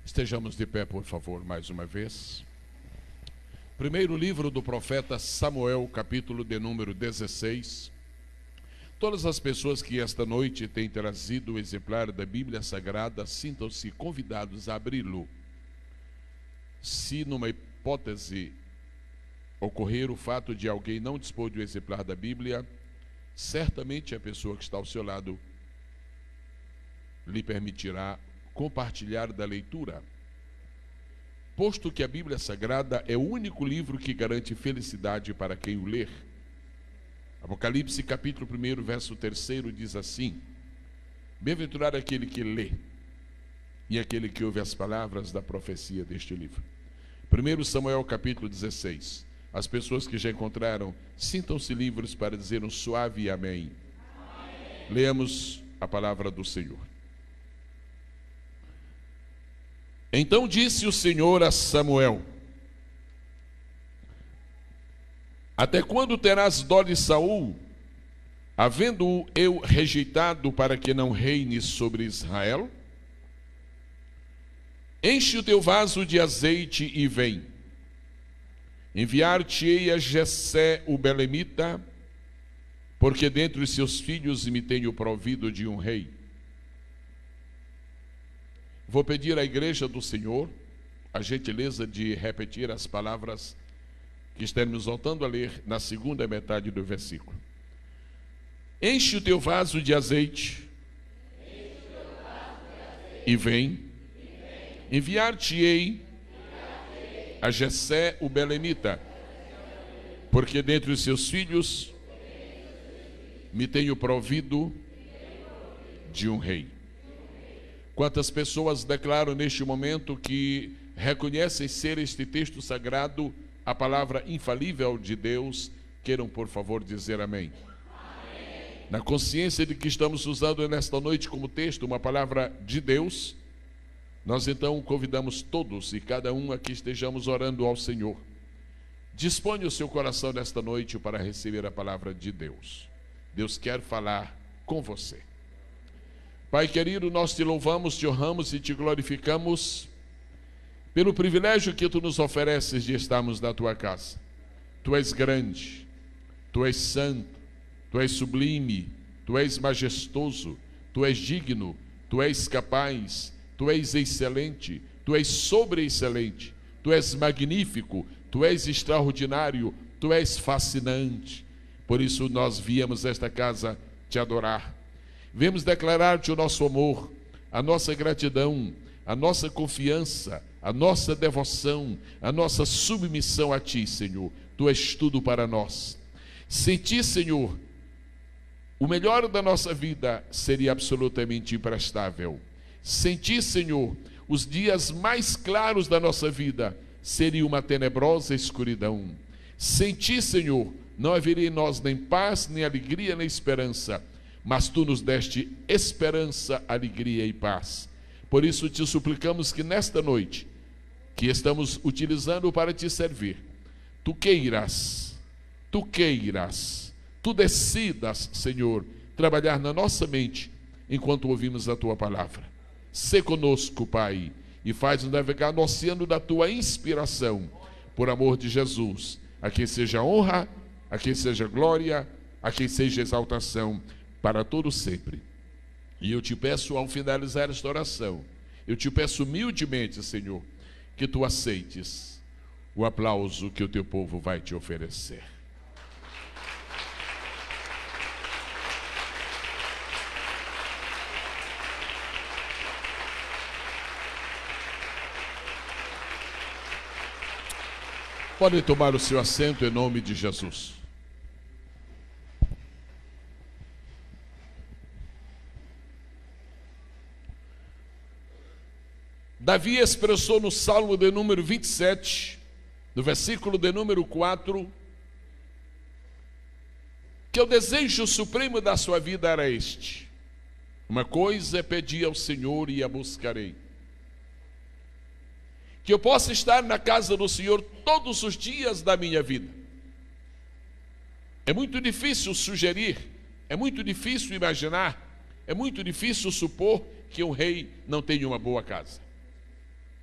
Estejamos de pé, por favor, mais uma vez. Primeiro livro do profeta Samuel, capítulo de número 16. Todas as pessoas que esta noite têm trazido o exemplar da Bíblia Sagrada, sintam-se convidados a abri-lo. Se numa hipótese ocorrer o fato de alguém não dispor de um exemplar da Bíblia, certamente a pessoa que está ao seu lado lhe permitirá compartilhar da leitura, posto que a Bíblia Sagrada é o único livro que garante felicidade para quem o ler. Apocalipse capítulo 1, verso 3 diz assim: bem-aventurado aquele que lê e aquele que ouve as palavras da profecia deste livro. 1 Samuel capítulo 16. As pessoas que já encontraram, sintam-se livres para dizer um suave amém. Amém. Leamos a palavra do Senhor. Então disse o Senhor a Samuel: até quando terás dó de Saul, havendo-o eu rejeitado para que não reine sobre Israel? Enche o teu vaso de azeite e vem. Enviar-te-ei a Jessé o belemita, porque dentre os seus filhos me tenho provido de um rei. Vou pedir à igreja do Senhor a gentileza de repetir as palavras que estamos voltando a ler na segunda metade do versículo. Enche o teu vaso de azeite e vem. Enviar-te-ei a Jessé o belemita, porque dentre os seus filhos me tenho provido de um rei. Quantas pessoas declaram neste momento que reconhecem ser este texto sagrado a palavra infalível de Deus, queiram por favor dizer amém. Amém. Na consciência de que estamos usando nesta noite como texto uma palavra de Deus, nós então convidamos todos e cada um aqui estejamos orando ao Senhor. Disponha o seu coração nesta noite para receber a palavra de Deus. Deus quer falar com você. Pai querido, nós te louvamos, te honramos e te glorificamos pelo privilégio que tu nos ofereces de estarmos na tua casa. Tu és grande, tu és santo, tu és sublime, tu és majestoso, tu és digno, tu és capaz, tu és excelente, tu és sobre-excelente, tu és magnífico, tu és extraordinário, tu és fascinante. Por isso nós viemos a esta casa te adorar. Viemos declarar-te o nosso amor, a nossa gratidão, a nossa confiança, a nossa devoção, a nossa submissão a ti, Senhor. Tu és tudo para nós. Sem ti, Senhor, o melhor da nossa vida seria absolutamente imprestável. Sem ti, Senhor, os dias mais claros da nossa vida seriam uma tenebrosa escuridão. Sem ti, Senhor, não haveria em nós nem paz, nem alegria, nem esperança. Mas tu nos deste esperança, alegria e paz. Por isso te suplicamos que nesta noite, que estamos utilizando para te servir, tu decidas, Senhor, trabalhar na nossa mente enquanto ouvimos a tua palavra. Sê conosco, Pai, e faz-nos navegar no oceano da tua inspiração, por amor de Jesus. A quem seja honra, a quem seja glória, a quem seja exaltação, para todo sempre. E eu te peço, ao finalizar esta oração, eu te peço humildemente, Senhor, que tu aceites o aplauso que o teu povo vai te oferecer. Podem tomar o seu assento em nome de Jesus. Davi expressou no Salmo de número 27, no versículo de número 4, que o desejo supremo da sua vida era este: uma coisa é pedir ao Senhor e a buscarei, que eu possa estar na casa do Senhor todos os dias da minha vida. É muito difícil sugerir, é muito difícil imaginar, é muito difícil supor que um rei não tenha uma boa casa.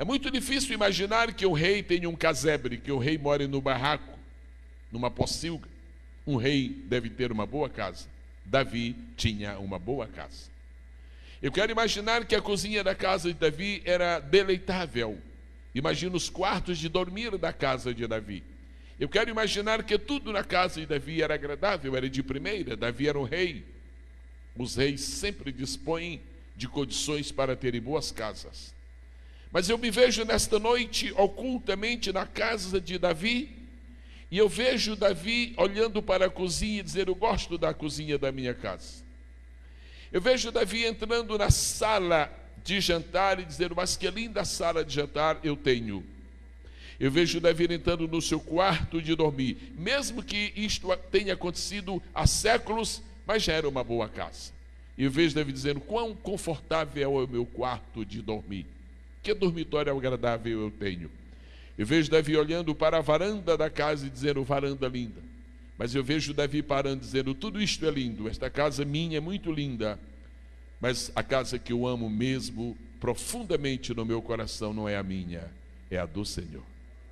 É muito difícil imaginar que o rei tenha um casebre, que o rei more no barraco, numa pocilga. Um rei deve ter uma boa casa. Davi tinha uma boa casa. Eu quero imaginar que a cozinha da casa de Davi era deleitável. Imagino os quartos de dormir da casa de Davi. Eu quero imaginar que tudo na casa de Davi era agradável, era de primeira. Davi era um rei. Os reis sempre dispõem de condições para terem boas casas. Mas eu me vejo nesta noite ocultamente na casa de Davi, e eu vejo Davi olhando para a cozinha e dizer: eu gosto da cozinha da minha casa. Eu vejo Davi entrando na sala de jantar e dizer: mas que linda sala de jantar eu tenho. Eu vejo Davi entrando no seu quarto de dormir, mesmo que isto tenha acontecido há séculos, mas já era uma boa casa. E eu vejo Davi dizendo: quão confortável é o meu quarto de dormir, que dormitório agradável eu tenho. Eu vejo Davi olhando para a varanda da casa e dizendo: varanda linda. Mas eu vejo Davi parando dizendo: tudo isto é lindo, esta casa minha é muito linda, mas a casa que eu amo mesmo, profundamente no meu coração, não é a minha, é a do Senhor.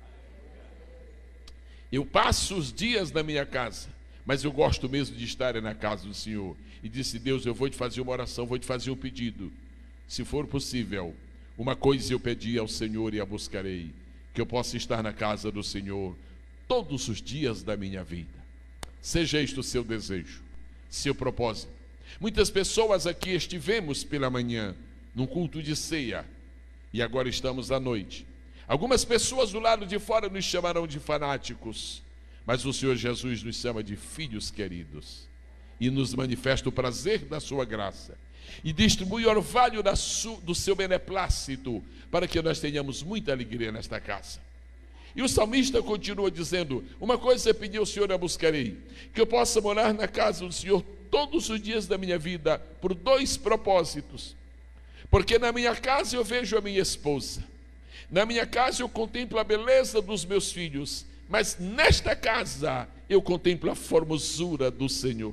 Eu passo os dias na minha casa, mas eu gosto mesmo de estar na casa do Senhor. E disse: Deus, eu vou te fazer uma oração, vou te fazer um pedido. Se for possível, uma coisa eu pedi ao Senhor e a buscarei, que eu possa estar na casa do Senhor todos os dias da minha vida. Seja este o seu desejo, seu propósito. Muitas pessoas aqui estivemos pela manhã num culto de ceia e agora estamos à noite. Algumas pessoas do lado de fora nos chamarão de fanáticos, mas o Senhor Jesus nos chama de filhos queridos e nos manifesta o prazer da sua graça e distribui o orvalho do seu beneplácito para que nós tenhamos muita alegria nesta casa. E o salmista continua dizendo: uma coisa pedi ao Senhor, a buscarei, que eu possa morar na casa do Senhor todos os dias da minha vida, por dois propósitos. Porque na minha casa eu vejo a minha esposa, na minha casa eu contemplo a beleza dos meus filhos, mas nesta casa eu contemplo a formosura do Senhor.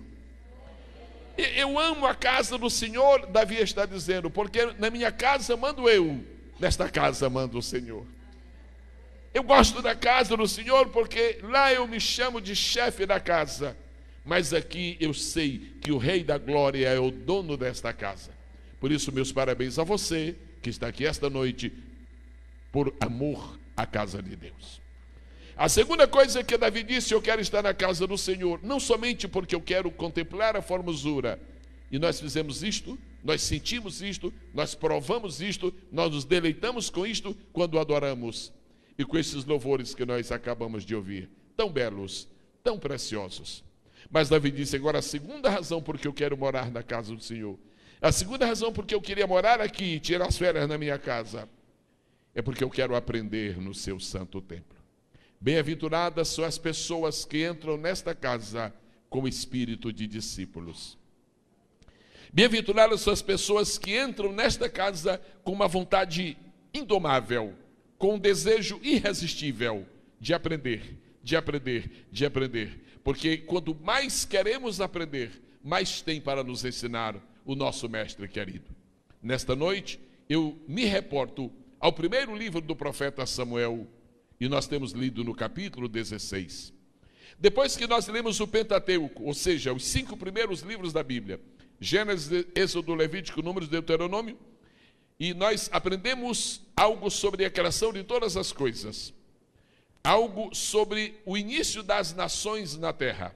Eu amo a casa do Senhor, Davi está dizendo, porque na minha casa mando eu, nesta casa manda o Senhor. Eu gosto da casa do Senhor porque lá eu me chamo de chefe da casa, mas aqui eu sei que o Rei da Glória é o dono desta casa. Por isso, meus parabéns a você que está aqui esta noite, por amor à casa de Deus. A segunda coisa que Davi disse: eu quero estar na casa do Senhor, não somente porque eu quero contemplar a formosura, e nós fizemos isto, nós sentimos isto, nós provamos isto, nós nos deleitamos com isto quando adoramos, e com esses louvores que nós acabamos de ouvir, tão belos, tão preciosos. Mas Davi disse: agora a segunda razão porque eu quero morar na casa do Senhor, a segunda razão porque eu queria morar aqui e tirar as férias na minha casa, é porque eu quero aprender no seu santo templo. Bem-aventuradas são as pessoas que entram nesta casa com espírito de discípulos. Bem-aventuradas são as pessoas que entram nesta casa com uma vontade indomável, com um desejo irresistível de aprender, de aprender, de aprender. Porque quanto mais queremos aprender, mais tem para nos ensinar o nosso mestre querido. Nesta noite, eu me reporto ao primeiro livro do profeta Samuel, e nós temos lido no capítulo 16. Depois que nós lemos o Pentateuco, ou seja, os 5 primeiros livros da Bíblia, Gênesis, Êxodo, Levítico, Números, Deuteronômio, e nós aprendemos algo sobre a criação de todas as coisas, algo sobre o início das nações na terra,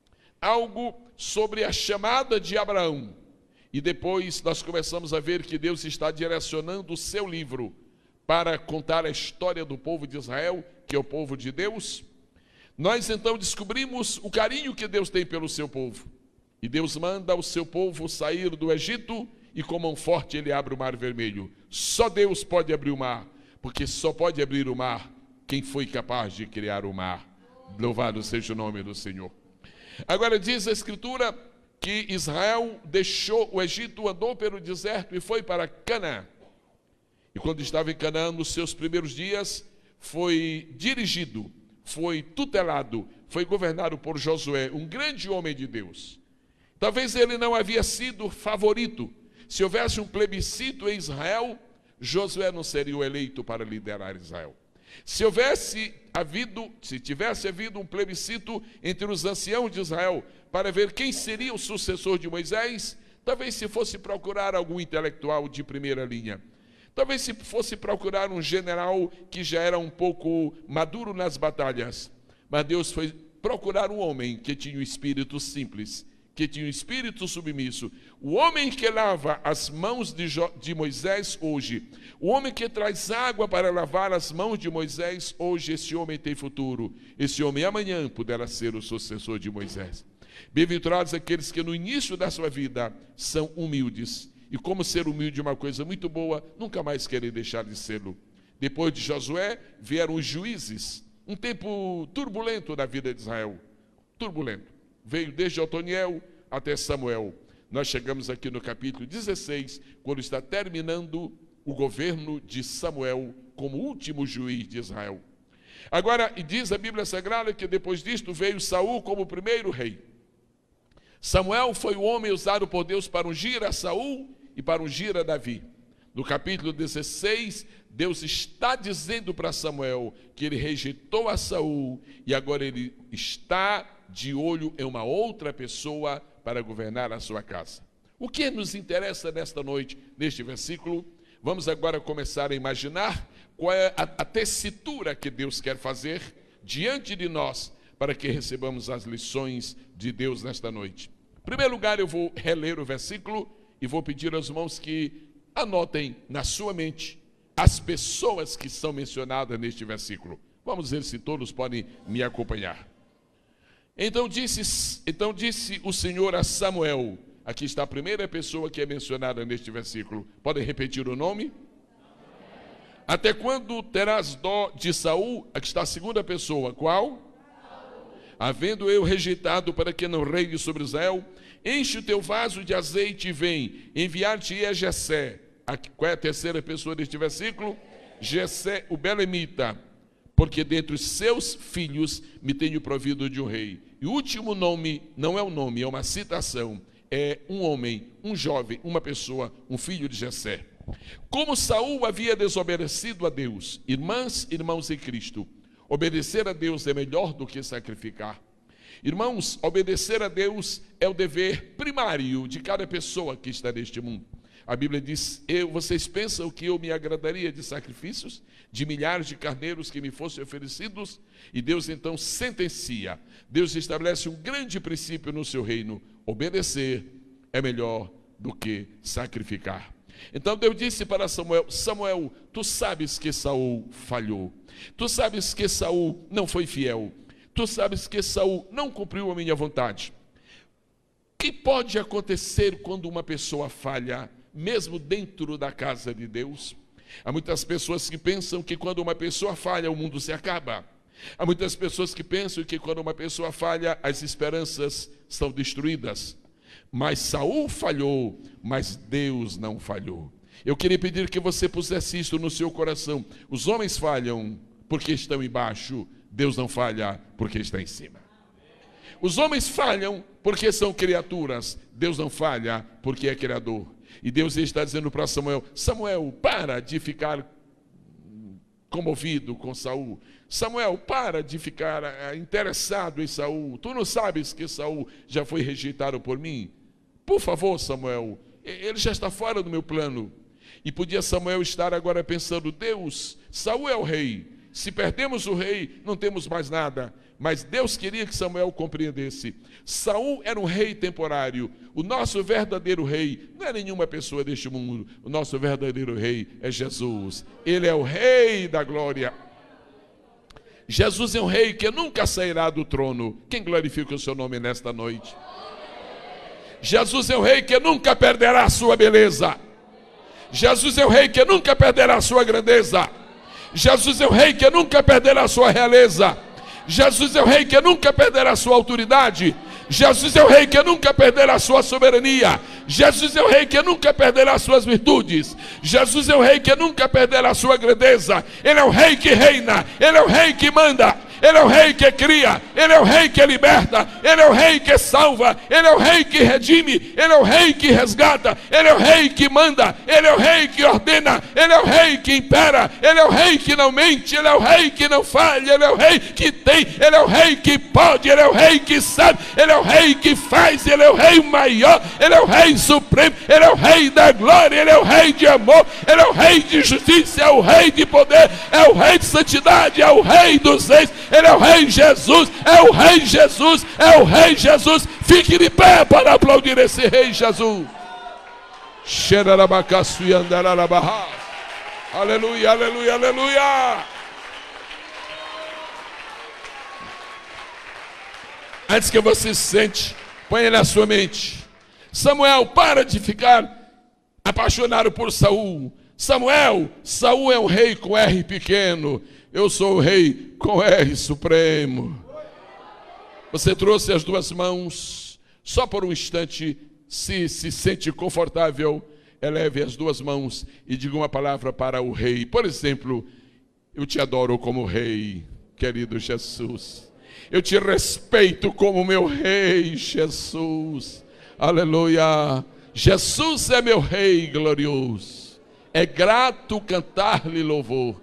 algo sobre a chamada de Abraão, e depois nós começamos a ver que Deus está direcionando o seu livro para contar a história do povo de Israel, que é o povo de Deus. Nós então descobrimos o carinho que Deus tem pelo seu povo. E Deus manda o seu povo sair do Egito e com mão forte ele abre o mar vermelho. Só Deus pode abrir o mar, porque só pode abrir o mar quem foi capaz de criar o mar. Louvado seja o nome do Senhor. Agora diz a Escritura que Israel deixou o Egito, andou pelo deserto e foi para Canaã. E quando estava em Canaã, nos seus primeiros dias, foi dirigido, foi tutelado, foi governado por Josué, um grande homem de Deus. Talvez ele não havia sido favorito. Se houvesse um plebiscito em Israel, Josué não seria o eleito para liderar Israel. Se tivesse havido um plebiscito entre os anciãos de Israel para ver quem seria o sucessor de Moisés, talvez se fosse procurar algum intelectual de primeira linha, talvez se fosse procurar um general que já era um pouco maduro nas batalhas, mas Deus foi procurar um homem que tinha um espírito simples, que tinha um espírito submisso. O homem que lava as mãos de Moisés hoje, o homem que traz água para lavar as mãos de Moisés hoje, esse homem tem futuro. Esse homem amanhã poderá ser o sucessor de Moisés. Bem-aventurados aqueles que no início da sua vida são humildes. E como ser humilde é uma coisa muito boa, nunca mais querer deixar de sê-lo. Depois de Josué, vieram os juízes. Um tempo turbulento da vida de Israel. Turbulento. Veio desde Otoniel até Samuel. Nós chegamos aqui no capítulo 16, quando está terminando o governo de Samuel como último juiz de Israel. Agora, e diz a Bíblia Sagrada que depois disto veio Saul como primeiro rei. Samuel foi o homem usado por Deus para ungir a Saul e para ungir a Davi. No capítulo 16, Deus está dizendo para Samuel que ele rejeitou a Saul e agora ele está de olho em uma outra pessoa para governar a sua casa. O que nos interessa nesta noite, neste versículo? Vamos agora começar a imaginar qual é a tessitura que Deus quer fazer diante de nós para que recebamos as lições de Deus nesta noite. Em primeiro lugar, eu vou reler o versículo e vou pedir aos irmãos que anotem na sua mente as pessoas que são mencionadas neste versículo. Vamos ver se todos podem me acompanhar. Então disse o Senhor a Samuel. Aqui está a primeira pessoa que é mencionada neste versículo. Podem repetir o nome? Até quando terás dó de Saul? Aqui está a segunda pessoa. Qual? Havendo eu rejeitado para que não reine sobre Israel, enche o teu vaso de azeite e vem, enviar-te-ei a Jessé. Qual é a terceira pessoa deste versículo? Jessé, o belemita, porque dentre os seus filhos me tenho provido de um rei. E o último nome não é um nome, é uma citação. É um homem, um jovem, uma pessoa, um filho de Jessé. Como Saul havia desobedecido a Deus, irmãs e irmãos em Cristo, obedecer a Deus é melhor do que sacrificar. Irmãos, obedecer a Deus é o dever primário de cada pessoa que está neste mundo. A Bíblia diz, vocês pensam que eu me agradaria de sacrifícios, de milhares de carneiros que me fossem oferecidos? E Deus então sentencia, Deus estabelece um grande princípio no seu reino, obedecer é melhor do que sacrificar. Então Deus disse para Samuel, Samuel, tu sabes que Saul falhou, tu sabes que Saul não foi fiel, tu sabes que Saul não cumpriu a minha vontade. O que pode acontecer quando uma pessoa falha, mesmo dentro da casa de Deus? Há muitas pessoas que pensam que quando uma pessoa falha, o mundo se acaba. Há muitas pessoas que pensam que quando uma pessoa falha, as esperanças são destruídas. Mas Saul falhou, mas Deus não falhou. Eu queria pedir que você pusesse isso no seu coração. Os homens falham porque estão embaixo, Deus não falha porque está em cima. Os homens falham porque são criaturas, Deus não falha porque é criador. E Deus está dizendo para Samuel, Samuel, para de ficar comovido com Saul. Samuel, para de ficar interessado em Saul. Tu não sabes que Saul já foi rejeitado por mim? Por favor, Samuel, ele já está fora do meu plano. E podia Samuel estar agora pensando, Deus, Saul é o rei. Se perdemos o rei, não temos mais nada. Mas Deus queria que Samuel compreendesse. Saul era um rei temporário. O nosso verdadeiro rei não é nenhuma pessoa deste mundo. O nosso verdadeiro rei é Jesus. Ele é o rei da glória. Jesus é um rei que nunca sairá do trono. Quem glorifica o seu nome nesta noite? Jesus é um rei que nunca perderá a sua beleza. Jesus é um rei que nunca perderá a sua grandeza. Jesus é um rei que nunca perderá a sua realeza. Jesus é o rei que nunca perderá a sua autoridade. Jesus é o rei que nunca perderá a sua soberania. Jesus é o rei que nunca perderá as suas virtudes. Jesus é o rei que nunca perderá a sua grandeza. Ele é o rei que reina. Ele é o rei que manda. Ele é o rei que cria, Ele é o rei que liberta, Ele é o rei que salva, Ele é o rei que redime, Ele é o rei que resgata, Ele é o rei que manda, Ele é o rei que ordena, Ele é o rei que impera, Ele é o rei que não mente, Ele é o rei que não falha, Ele é o rei que tem, Ele é o rei que pode, Ele é o rei que sabe, Ele é o rei que faz, Ele é o rei maior, Ele é o rei supremo, Ele é o rei da glória, Ele é o rei de amor, Ele é o rei de justiça, é o rei de poder, é o rei de santidade, é o rei dos reis, Ele é o rei Jesus, é o rei Jesus, é o rei Jesus. Fique de pé para aplaudir esse rei Jesus. Aleluia, aleluia, aleluia. Antes que você se sente, ponha na sua mente: Samuel, para de ficar apaixonado por Saul. Samuel, Saul é um rei com R pequeno, eu sou o rei com R supremo. Você trouxe as duas mãos, só por um instante, se sente confortável, eleve as duas mãos e diga uma palavra para o rei. Por exemplo: eu te adoro como rei, querido Jesus. Eu te respeito como meu rei, Jesus. Aleluia. Jesus é meu rei glorioso. É grato cantar-lhe louvor.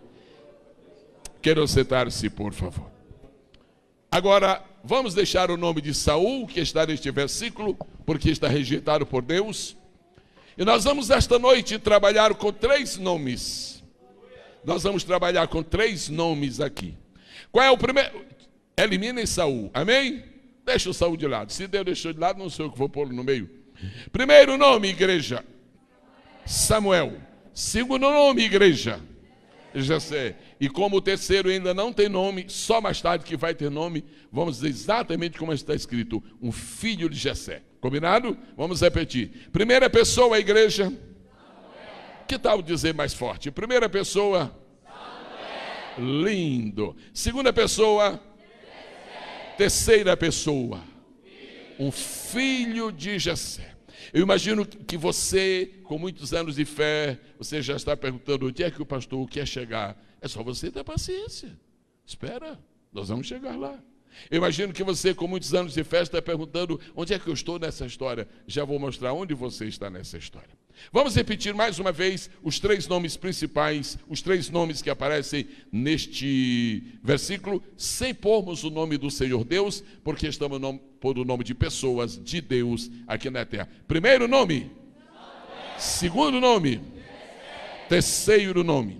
Quero sentar-se, por favor. Agora, vamos deixar o nome de Saul, que está neste versículo, porque está rejeitado por Deus. E nós vamos esta noite trabalhar com 3 nomes. Nós vamos trabalhar com 3 nomes aqui. Qual é o primeiro? Eliminem Saul, amém? Deixa o Saul de lado. Se Deus deixou de lado, não sou eu que vou pô-lo no meio. Primeiro nome, igreja: Samuel. Segundo nome, igreja: Jessé. E como o terceiro ainda não tem nome, só mais tarde que vai ter nome, vamos dizer exatamente como está escrito: um filho de Jessé. Combinado? Vamos repetir. Primeira pessoa, a igreja. Samuel. Que tal dizer mais forte? Primeira pessoa. Samuel. Lindo. Segunda pessoa. Jessé. Terceira pessoa. Um filho de Jessé. Eu imagino que você, com muitos anos de fé, você já está perguntando: onde é que o pastor quer chegar? É só você ter paciência. Espera, nós vamos chegar lá. Eu imagino que você, com muitos anos de fé, está perguntando: onde é que eu estou nessa história? Já vou mostrar onde você está nessa história. Vamos repetir mais uma vez os 3 nomes principais, os 3 nomes que aparecem neste versículo, sem pormos o nome do Senhor Deus, porque estamos por o nome de pessoas de Deus aqui na terra. Primeiro nome. Segundo nome. Terceiro nome.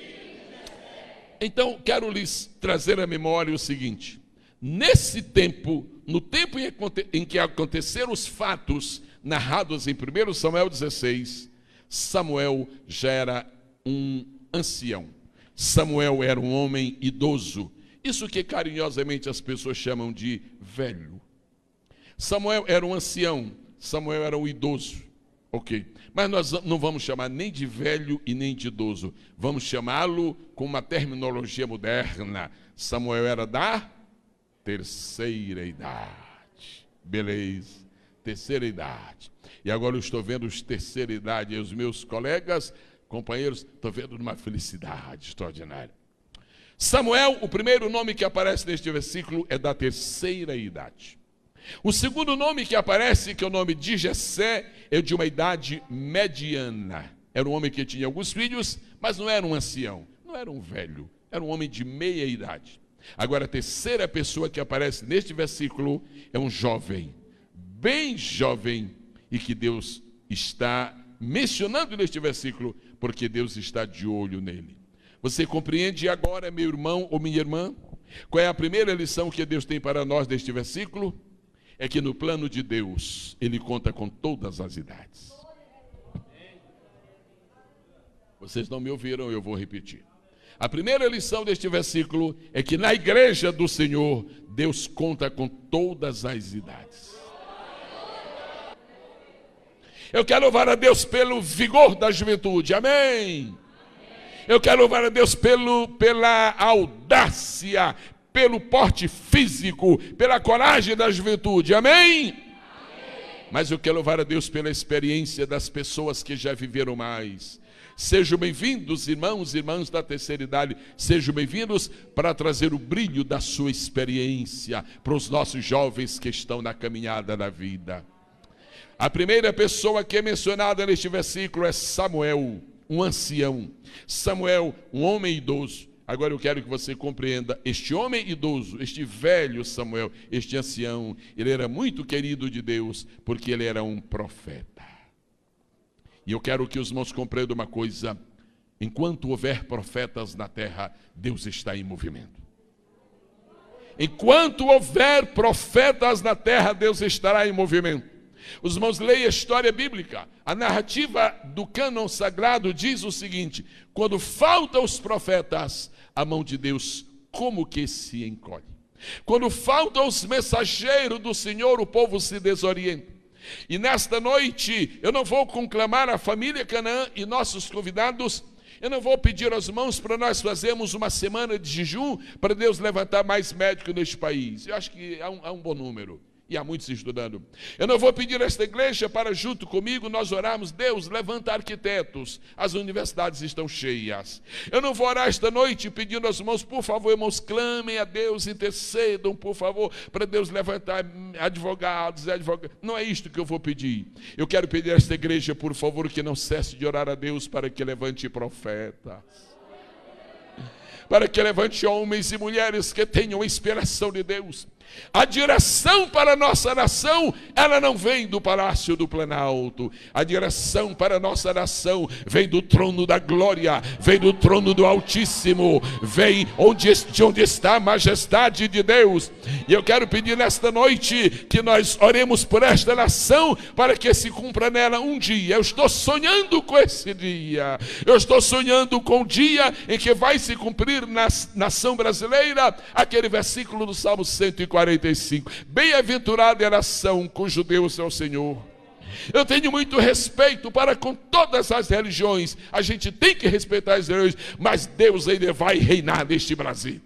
Então, quero lhes trazer à memória o seguinte: nesse tempo, no tempo em que aconteceram os fatos narrados em 1 Samuel 16, Samuel já era um ancião. Samuel era um homem idoso. Isso que carinhosamente as pessoas chamam de velho. Samuel era um ancião. Samuel era um idoso. Ok. Mas nós não vamos chamar nem de velho e nem de idoso. Vamos chamá-lo com uma terminologia moderna. Samuel era da terceira idade. Beleza. Terceira idade. E agora eu estou vendo os terceira idade e os meus colegas, companheiros, estou vendo uma felicidade extraordinária. Samuel, o primeiro nome que aparece neste versículo é da terceira idade. O segundo nome que aparece, que é o nome de Jessé, é de uma idade mediana. Era um homem que tinha alguns filhos, mas não era um ancião, não era um velho, era um homem de meia idade. Agora, a terceira pessoa que aparece neste versículo é um jovem, bem jovem, e que Deus está mencionando neste versículo, porque Deus está de olho nele. Você compreende agora, meu irmão ou minha irmã? Qual é a primeira lição que Deus tem para nós neste versículo? É que no plano de Deus, Ele conta com todas as idades. Vocês não me ouviram, eu vou repetir. A primeira lição deste versículo é que na igreja do Senhor, Deus conta com todas as idades. Eu quero louvar a Deus pelo vigor da juventude, amém? Eu quero louvar a Deus pela audácia, pelo porte físico, pela coragem da juventude, amém? Mas eu quero louvar a Deus pela experiência das pessoas que já viveram mais. Sejam bem-vindos, irmãos e irmãs da terceira idade, sejam bem-vindos para trazer o brilho da sua experiência para os nossos jovens que estão na caminhada da vida. A primeira pessoa que é mencionada neste versículo é Samuel, um ancião. Samuel, um homem idoso. Agora eu quero que você compreenda, este homem idoso, este velho Samuel, este ancião, ele era muito querido de Deus, porque ele era um profeta. E eu quero que os irmãos compreendam uma coisa: enquanto houver profetas na terra, Deus está em movimento. Enquanto houver profetas na terra, Deus estará em movimento. Os irmãos leem a história bíblica. A narrativa do cânon sagrado diz o seguinte: quando faltam os profetas, a mão de Deus como que se encolhe. Quando faltam os mensageiros do Senhor, o povo se desorienta. E nesta noite, eu não vou conclamar a família Canaã e nossos convidados, eu não vou pedir aos irmãos para nós fazermos uma semana de jejum para Deus levantar mais médicos neste país. Eu acho que há um bom número. E há muitos estudando. Eu não vou pedir a esta igreja para junto comigo nós orarmos: Deus, levanta arquitetos, as universidades estão cheias. Eu não vou orar esta noite pedindo aos irmãos: por favor, irmãos, clamem a Deus, intercedam, por favor, para Deus levantar advogados. Não é isto que eu vou pedir. Eu quero pedir a esta igreja, por favor, que não cesse de orar a Deus para que levante profetas, para que levante homens e mulheres que tenham inspiração de Deus. A direção para a nossa nação, ela não vem do Palácio do Planalto. A direção para a nossa nação vem do trono da glória, vem do trono do Altíssimo, vem de onde está a majestade de Deus. E eu quero pedir nesta noite que nós oremos por esta nação, para que se cumpra nela um dia. Eu estou sonhando com esse dia. Eu estou sonhando com o dia em que vai se cumprir na nação brasileira aquele versículo do Salmo 145. Bem-aventurada é a nação cujo Deus é o Senhor. Eu tenho muito respeito para com todas as religiões. A gente tem que respeitar as religiões, mas Deus ainda vai reinar neste Brasil.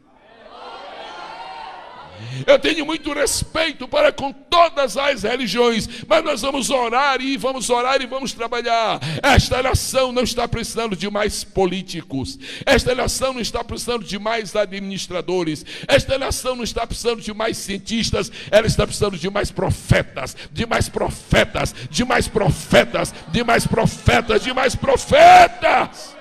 Eu tenho muito respeito para com todas as religiões, mas nós vamos orar e vamos trabalhar. Esta nação não está precisando de mais políticos. Esta nação não está precisando de mais administradores. Esta nação não está precisando de mais cientistas. Ela está precisando de mais profetas, de mais profetas, de mais profetas, de mais profetas, de mais profetas.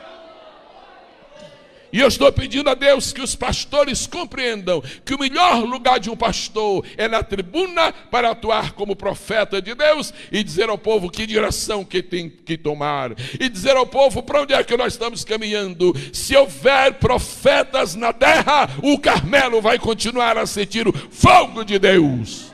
E eu estou pedindo a Deus que os pastores compreendam que o melhor lugar de um pastor é na tribuna, para atuar como profeta de Deus e dizer ao povo que direção que tem que tomar, e dizer ao povo para onde é que nós estamos caminhando. Se houver profetas na terra, o Carmelo vai continuar a sentir o fogo de Deus.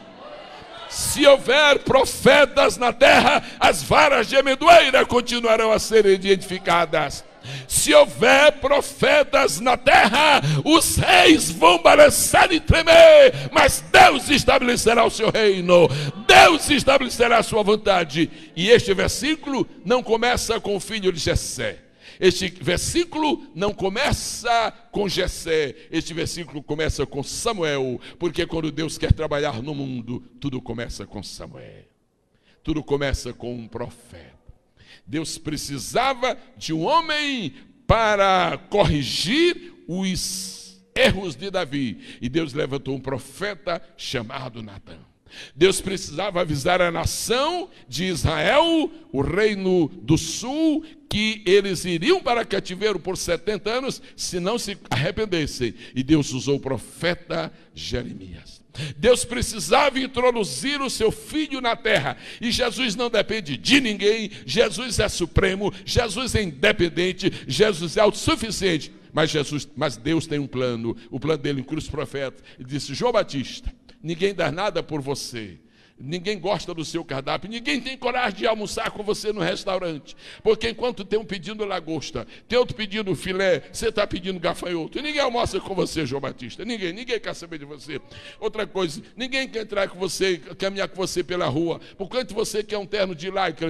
Se houver profetas na terra, as varas de amendoeira continuarão a ser edificadas. Se houver profetas na terra, os reis vão balançar e tremer, mas Deus estabelecerá o seu reino, Deus estabelecerá a sua vontade. E este versículo não começa com o filho de Jessé. Este versículo não começa com Jessé, este versículo começa com Samuel, porque quando Deus quer trabalhar no mundo, tudo começa com Samuel, tudo começa com um profeta. Deus precisava de um homem para corrigir os erros de Davi, e Deus levantou um profeta chamado Natã. Deus precisava avisar a nação de Israel, o reino do sul, que eles iriam para cativeiro por 70 anos se não se arrependessem. E Deus usou o profeta Jeremias. Deus precisava introduzir o seu filho na terra. E Jesus não depende de ninguém. Jesus é supremo, Jesus é independente, Jesus é autossuficiente. Mas Deus tem um plano. O plano dele inclui os profetas. Ele disse: João Batista, ninguém dá nada por você. Ninguém gosta do seu cardápio, ninguém tem coragem de almoçar com você no restaurante, porque enquanto tem um pedindo lagosta, tem outro pedindo filé, você está pedindo gafanhoto, e ninguém almoça com você, João Batista, ninguém quer saber de você. Outra coisa, ninguém quer entrar com você, caminhar com você pela rua, porquanto você quer um terno de lycra,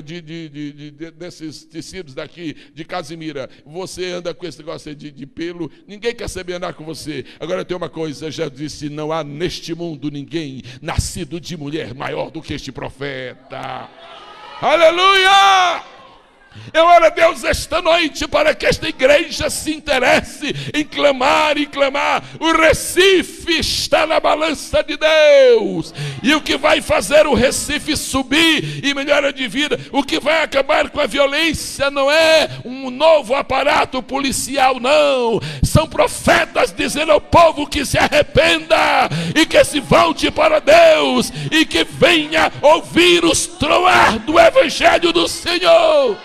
desses tecidos daqui, de casimira, você anda com esse negócio de pelo, ninguém quer saber andar com você. Agora tem uma coisa, já disse, não há neste mundo ninguém nascido de mulher maior do que este profeta. Aleluia! Eu oro a Deus esta noite para que esta igreja se interesse em clamar e clamar. O Recife está na balança de Deus. E o que vai fazer o Recife subir e melhora de vida, o que vai acabar com a violência não é um novo aparato policial, não. São profetas dizendo ao povo que se arrependa e que se volte para Deus e que venha ouvir os troar do Evangelho do Senhor.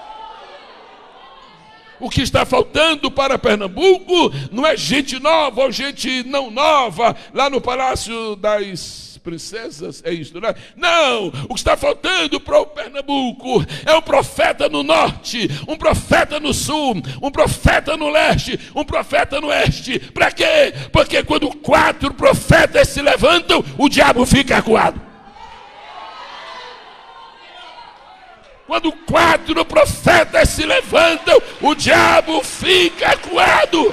O que está faltando para Pernambuco não é gente nova ou gente não nova lá no Palácio das Princesas, é isso, né? Não, o que está faltando para o Pernambuco é um profeta no norte, um profeta no sul, um profeta no leste, um profeta no oeste. Para quê? Porque quando 4 profetas se levantam, o diabo fica acuado. Quando 4 profetas se levantam, o diabo fica acuado.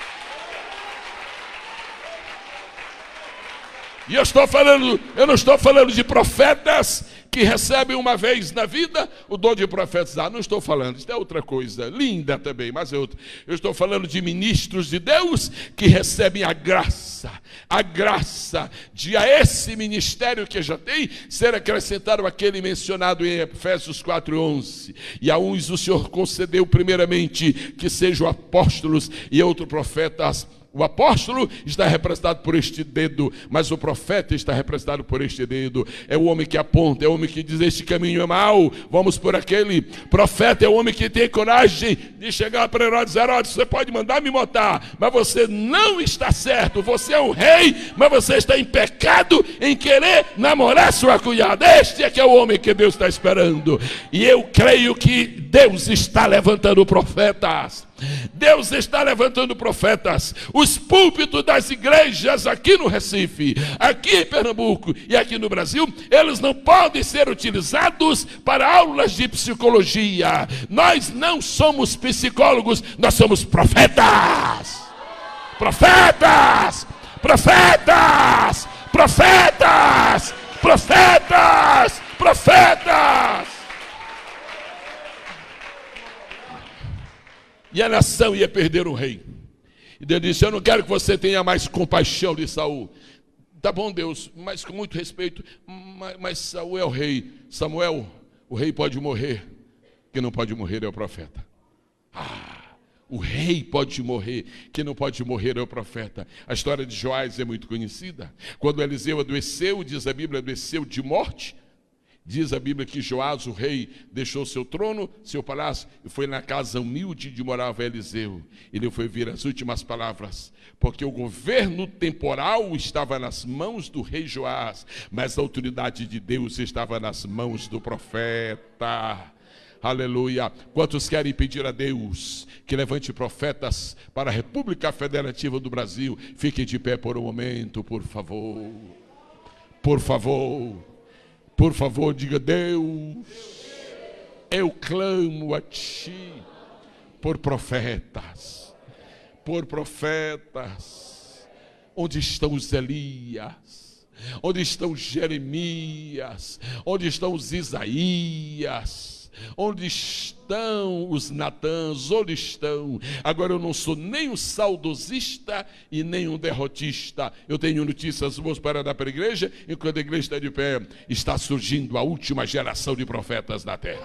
E eu não estou falando de profetas que recebem uma vez na vida o dom de profetizar. Não estou falando, isso é outra coisa, linda também, mas é outra. Eu estou falando de ministros de Deus que recebem a graça de a esse ministério que já tem, ser acrescentado aquele mencionado em Efésios 4:11. E a uns o Senhor concedeu primeiramente que sejam apóstolos e outros profetas. O apóstolo está representado por este dedo, mas o profeta está representado por este dedo. É o homem que aponta, é o homem que diz: este caminho é mau, vamos por aquele. Profeta é o homem que tem coragem de chegar para Herodes: Herodes, você pode mandar me matar, mas você não está certo. Você é um rei, mas você está em pecado em querer namorar sua cunhada. Este é que é o homem que Deus está esperando. E eu creio que Deus está levantando profetas. Deus está levantando profetas. Os púlpitos das igrejas aqui no Recife, aqui em Pernambuco e aqui no Brasil, eles não podem ser utilizados para aulas de psicologia. Nós não somos psicólogos, nós somos profetas. Profetas! Profetas! Profetas! Profetas! Profetas! E a nação ia perder um rei. E Deus disse: eu não quero que você tenha mais compaixão de Saul. Tá bom, Deus, mas com muito respeito, mas Saul é o rei. Samuel, o rei pode morrer. Quem não pode morrer é o profeta. O rei pode morrer, quem não pode morrer é o profeta. A história de Joás é muito conhecida. Quando Eliseu adoeceu, diz a Bíblia, adoeceu de morte. Diz a Bíblia que Joás, o rei, deixou seu trono, seu palácio, e foi na casa humilde de morava Eliseu. Ele foi ouvir as últimas palavras, porque o governo temporal estava nas mãos do rei Joás, mas a autoridade de Deus estava nas mãos do profeta. Aleluia. Quantos querem pedir a Deus que levante profetas para a República Federativa do Brasil? Fiquem de pé por um momento, por favor. Por favor. Por favor, diga: Deus, eu clamo a Ti por profetas. Por profetas. Onde estão os Elias? Onde estão os Jeremias? Onde estão os Isaías? Onde estão os Natãs? Onde estão? Agora eu não sou nem um saudosista e nem um derrotista. Eu tenho notícias boas para dar para a igreja. Enquanto a igreja está de pé, está surgindo a última geração de profetas na terra.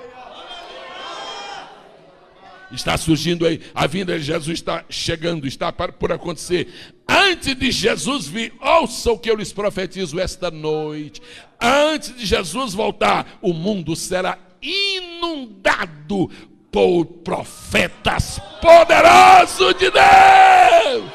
Está surgindo aí, a vinda de Jesus está chegando, está por acontecer. Antes de Jesus vir, ouça o que eu lhes profetizo esta noite. Antes de Jesus voltar, o mundo será inundado por profetas poderosos de Deus.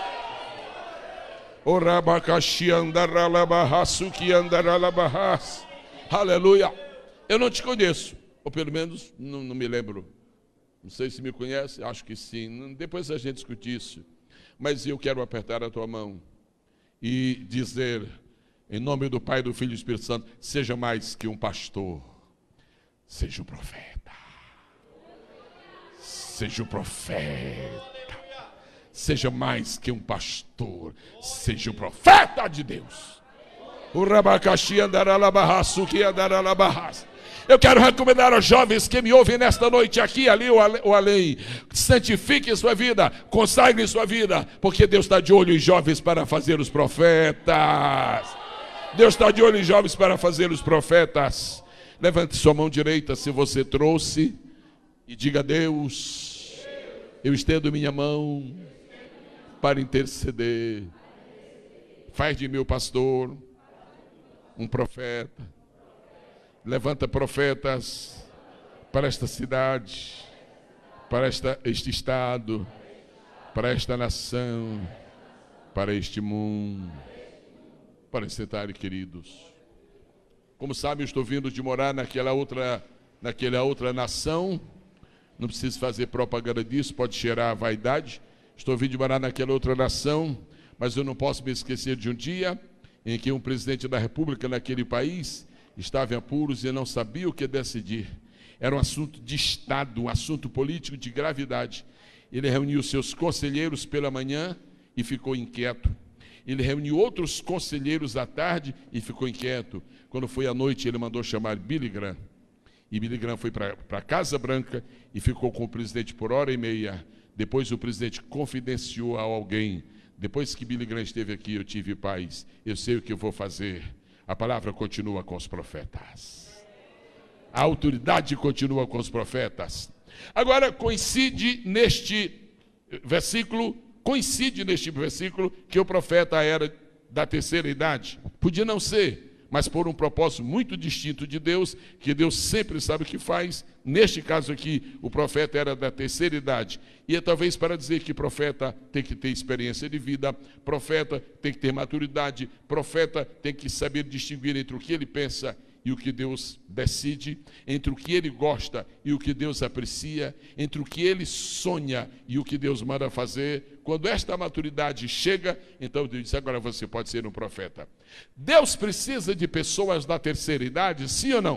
Aleluia. Eu não te conheço, ou pelo menos não me lembro. Não sei se me conhece, acho que sim. Depois a gente discute isso. Mas eu quero apertar a tua mão e dizer, em nome do Pai, do Filho e do Espírito Santo: seja mais que um pastor, seja um profeta. Seja um profeta. Seja mais que um pastor, seja um profeta de Deus. O rabacaxi andaralabarraço que andaralabarraço. Eu quero recomendar aos jovens que me ouvem nesta noite, aqui, ali ou além. Santifiquem sua vida, consagrem sua vida, porque Deus está de olho em jovens para fazer os profetas. Deus está de olho em jovens para fazer os profetas. Levante sua mão direita se você trouxe e diga: Deus, eu estendo minha mão para interceder. Faz de mim, o pastor, um profeta. Levanta profetas para esta cidade, para este estado, para esta nação, para este mundo. Para sentarem, queridos. Como sabem, eu estou vindo de morar naquela outra nação. Não preciso fazer propaganda disso, pode cheirar a vaidade. Estou vindo de morar naquela outra nação, mas eu não posso me esquecer de um dia em que um presidente da República naquele país estava em apuros e não sabia o que decidir. Era um assunto de Estado, um assunto político de gravidade. Ele reuniu seus conselheiros pela manhã e ficou inquieto. Ele reuniu outros conselheiros à tarde e ficou inquieto. Quando foi à noite, ele mandou chamar Billy Graham. E Billy Graham foi para a Casa Branca e ficou com o presidente por 1h30. Depois o presidente confidenciou a alguém: depois que Billy Graham esteve aqui, eu tive paz. Eu sei o que eu vou fazer. A palavra continua com os profetas. A autoridade continua com os profetas. Agora, coincide neste versículo que o profeta era da terceira idade. Podia não ser, mas por um propósito muito distinto de Deus, que Deus sempre sabe o que faz. Neste caso aqui, o profeta era da terceira idade. E é talvez para dizer que profeta tem que ter experiência de vida, profeta tem que ter maturidade, profeta tem que saber distinguir entre o que ele pensa e o que Deus decide, entre o que ele gosta e o que Deus aprecia, entre o que ele sonha e o que Deus manda fazer. Quando esta maturidade chega, então Deus diz: agora você pode ser um profeta. Deus precisa de pessoas da terceira idade, sim ou não?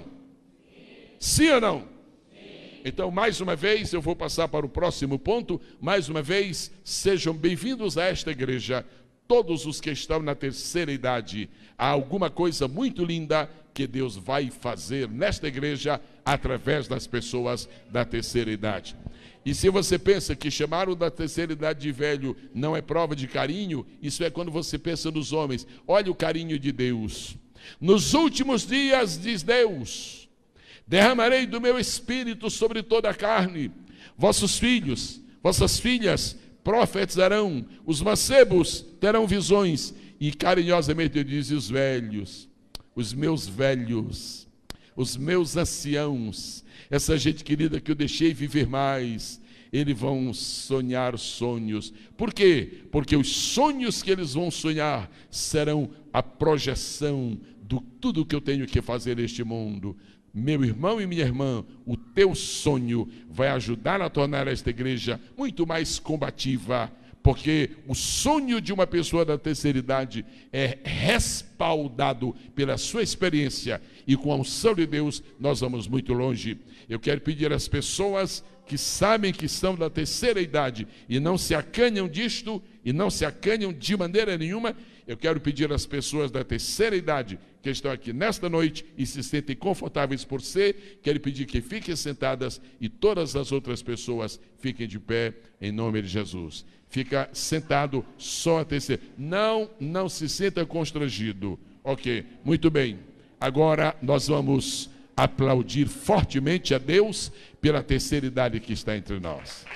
Sim ou não? Sim. Então, mais uma vez, eu vou passar para o próximo ponto. Mais uma vez, sejam bem-vindos a esta igreja, todos os que estão na terceira idade. Há alguma coisa muito linda que Deus vai fazer nesta igreja através das pessoas da terceira idade. E se você pensa que chamar o da terceira idade de velho não é prova de carinho, isso é quando você pensa nos homens. Olha o carinho de Deus. Nos últimos dias, diz Deus, derramarei do meu espírito sobre toda a carne. Vossos filhos, vossas filhas profetizarão, os mancebos terão visões. E carinhosamente eu diz: os velhos, os meus velhos, os meus anciãos, essa gente querida que eu deixei viver mais, eles vão sonhar sonhos. Por quê? Porque os sonhos que eles vão sonhar serão a projeção de tudo que eu tenho que fazer neste mundo. Meu irmão e minha irmã, o teu sonho vai ajudar a tornar esta igreja muito mais combativa, porque o sonho de uma pessoa da terceira idade é respaldado pela sua experiência, e com a unção de Deus nós vamos muito longe. Eu quero pedir às pessoas que sabem que são da terceira idade e não se acanham disto, e não se acanham de maneira nenhuma, eu quero pedir às pessoas da terceira idade que estão aqui nesta noite e se sentem confortáveis por ser, quero pedir que fiquem sentadas e todas as outras pessoas fiquem de pé em nome de Jesus. Fica sentado só a terceira. Não se sinta constrangido. Ok, muito bem. Agora nós vamos aplaudir fortemente a Deus pela terceira idade que está entre nós.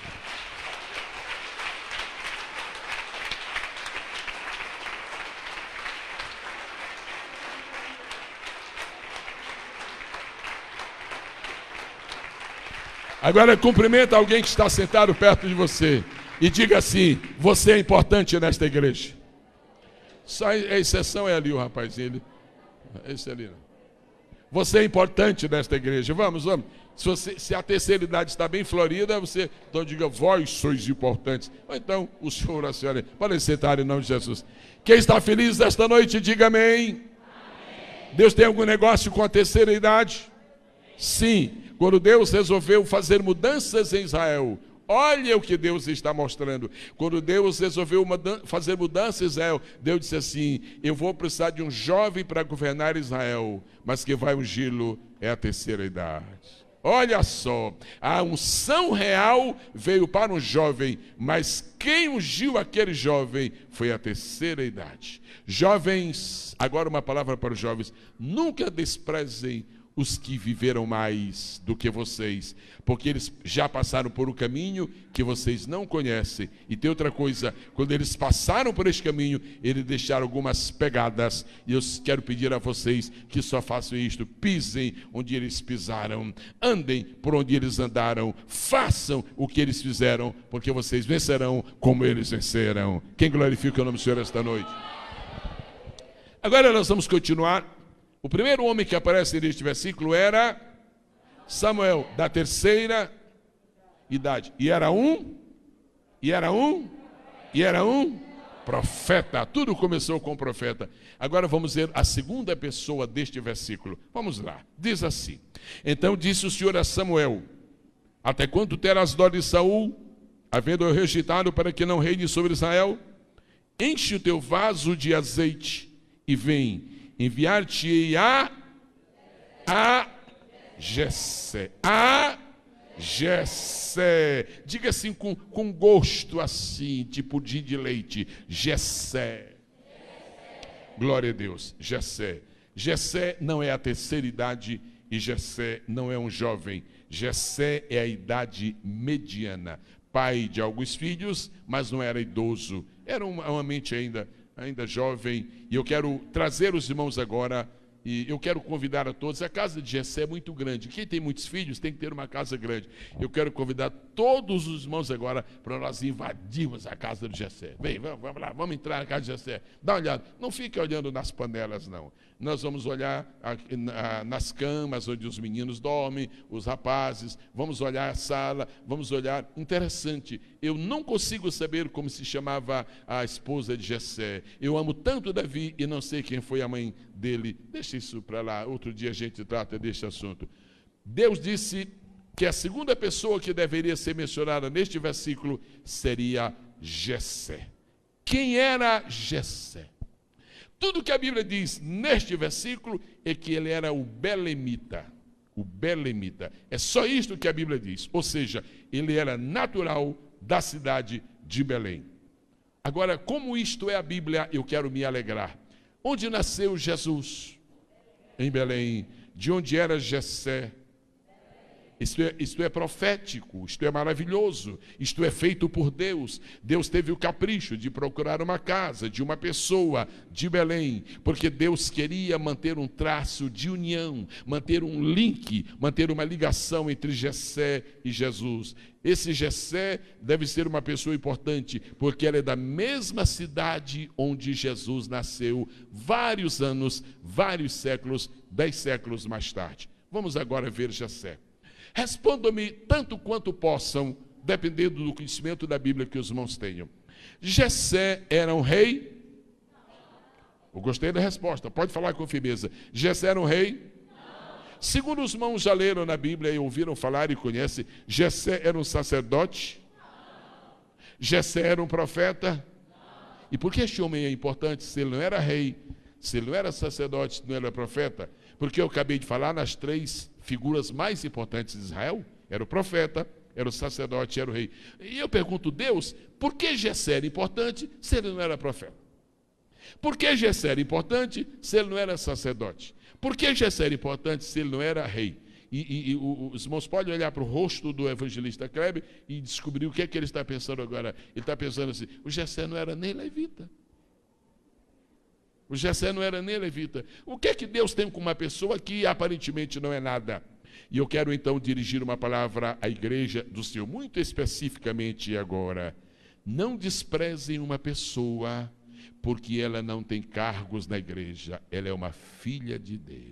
Agora cumprimenta alguém que está sentado perto de você e diga assim: você é importante nesta igreja. Só a exceção é ali o rapazinho. Esse ali. Você é importante nesta igreja. Vamos. Se a terceira idade está bem florida, você então diga: vós sois importantes. Ou então o senhor, a senhora. Podem sentar em nome de Jesus. Quem está feliz esta noite, diga amém. Amém. Deus tem algum negócio com a terceira idade? Sim. Quando Deus resolveu fazer mudanças em Israel, Olha o que Deus está mostrando. Quando Deus resolveu fazer mudança em Israel, Deus disse assim: eu vou precisar de um jovem para governar Israel, mas quem vai ungí-lo é a terceira idade. Olha só, a unção real veio para um jovem, mas quem ungiu aquele jovem foi a terceira idade. Jovens, agora uma palavra para os jovens: nunca desprezem os que viveram mais do que vocês, porque eles já passaram por um caminho que vocês não conhecem. E tem outra coisa: quando eles passaram por esse caminho, eles deixaram algumas pegadas, e eu quero pedir a vocês que só façam isto: pisem onde eles pisaram, andem por onde eles andaram, façam o que eles fizeram, porque vocês vencerão como eles venceram. Quem glorifica o nome do Senhor esta noite? Agora nós vamos continuar. O primeiro homem que aparece neste versículo era Samuel, da terceira idade. E era um profeta. Tudo começou com o profeta. Agora vamos ver a segunda pessoa deste versículo. Vamos lá. Diz assim: então disse o Senhor a Samuel: até quando terás dó de Saul, havendo-o rejeitado para que não reine sobre Israel? Enche o teu vaso de azeite e vem, enviar-te-ei a Jessé. A Jessé. Diga assim com gosto assim, tipo de leite. Jessé. Glória a Deus. Jessé. Jessé não é a terceira idade e Jessé não é um jovem. Jessé é a idade mediana. Pai de alguns filhos, mas não era idoso. Era uma mente ainda jovem, e eu quero trazer os irmãos agora, e eu quero convidar a todos. A casa de Jessé é muito grande. Quem tem muitos filhos tem que ter uma casa grande. Eu quero convidar todos os irmãos agora para nós invadirmos a casa de Jessé. Vem, vamos lá, vamos entrar na casa de Jessé. Dá uma olhada, não fique olhando nas panelas, não. Nós vamos olhar nas camas onde os meninos dormem, os rapazes, vamos olhar a sala, vamos olhar. Interessante, eu não consigo saber como se chamava a esposa de Jessé. Eu amo tanto Davi e não sei quem foi a mãe dele. Deixa isso para lá, outro dia a gente trata deste assunto. Deus disse que a segunda pessoa que deveria ser mencionada neste versículo seria Jessé. Quem era Jessé? Tudo que a Bíblia diz neste versículo é que ele era o belemita. O belemita. É só isto que a Bíblia diz. Ou seja, ele era natural da cidade de Belém. Agora, como isto é a Bíblia, eu quero me alegrar. Onde nasceu Jesus? Em Belém. De onde era Jessé? Isto é profético, isto é maravilhoso, isto é feito por Deus. Deus teve o capricho de procurar uma casa, de uma pessoa de Belém, porque Deus queria manter um traço de união, manter um link, manter uma ligação entre Jessé e Jesus. Esse Jessé deve ser uma pessoa importante, porque ela é da mesma cidade onde Jesus nasceu, vários anos, vários séculos, 10 séculos mais tarde. Vamos agora ver Jessé. Respondam-me tanto quanto possam, dependendo do conhecimento da Bíblia que os irmãos tenham. Jessé era um rei? Eu gostei da resposta, pode falar com firmeza. Jessé era um rei? Segundo os irmãos já leram na Bíblia e ouviram falar e conhecem, Jessé era um sacerdote? Jessé era um profeta? E por que este homem é importante se ele não era rei, se ele não era sacerdote, se não era profeta? Porque eu acabei de falar nas 3 figuras mais importantes de Israel: era o profeta, era o sacerdote, era o rei. E eu pergunto, Deus, por que Jessé era importante se ele não era profeta? Por que Jessé era importante se ele não era sacerdote? Por que Jessé era importante se ele não era rei? E os irmãos podem olhar para o rosto do evangelista Kleber e descobrir o que é que ele está pensando agora. Ele está pensando assim: o Jessé não era nem levita. O Jessé não era nem levita. O que é que Deus tem com uma pessoa que aparentemente não é nada? E eu quero então dirigir uma palavra à igreja do Senhor, muito especificamente agora. Não desprezem uma pessoa porque ela não tem cargos na igreja. Ela é uma filha de Deus.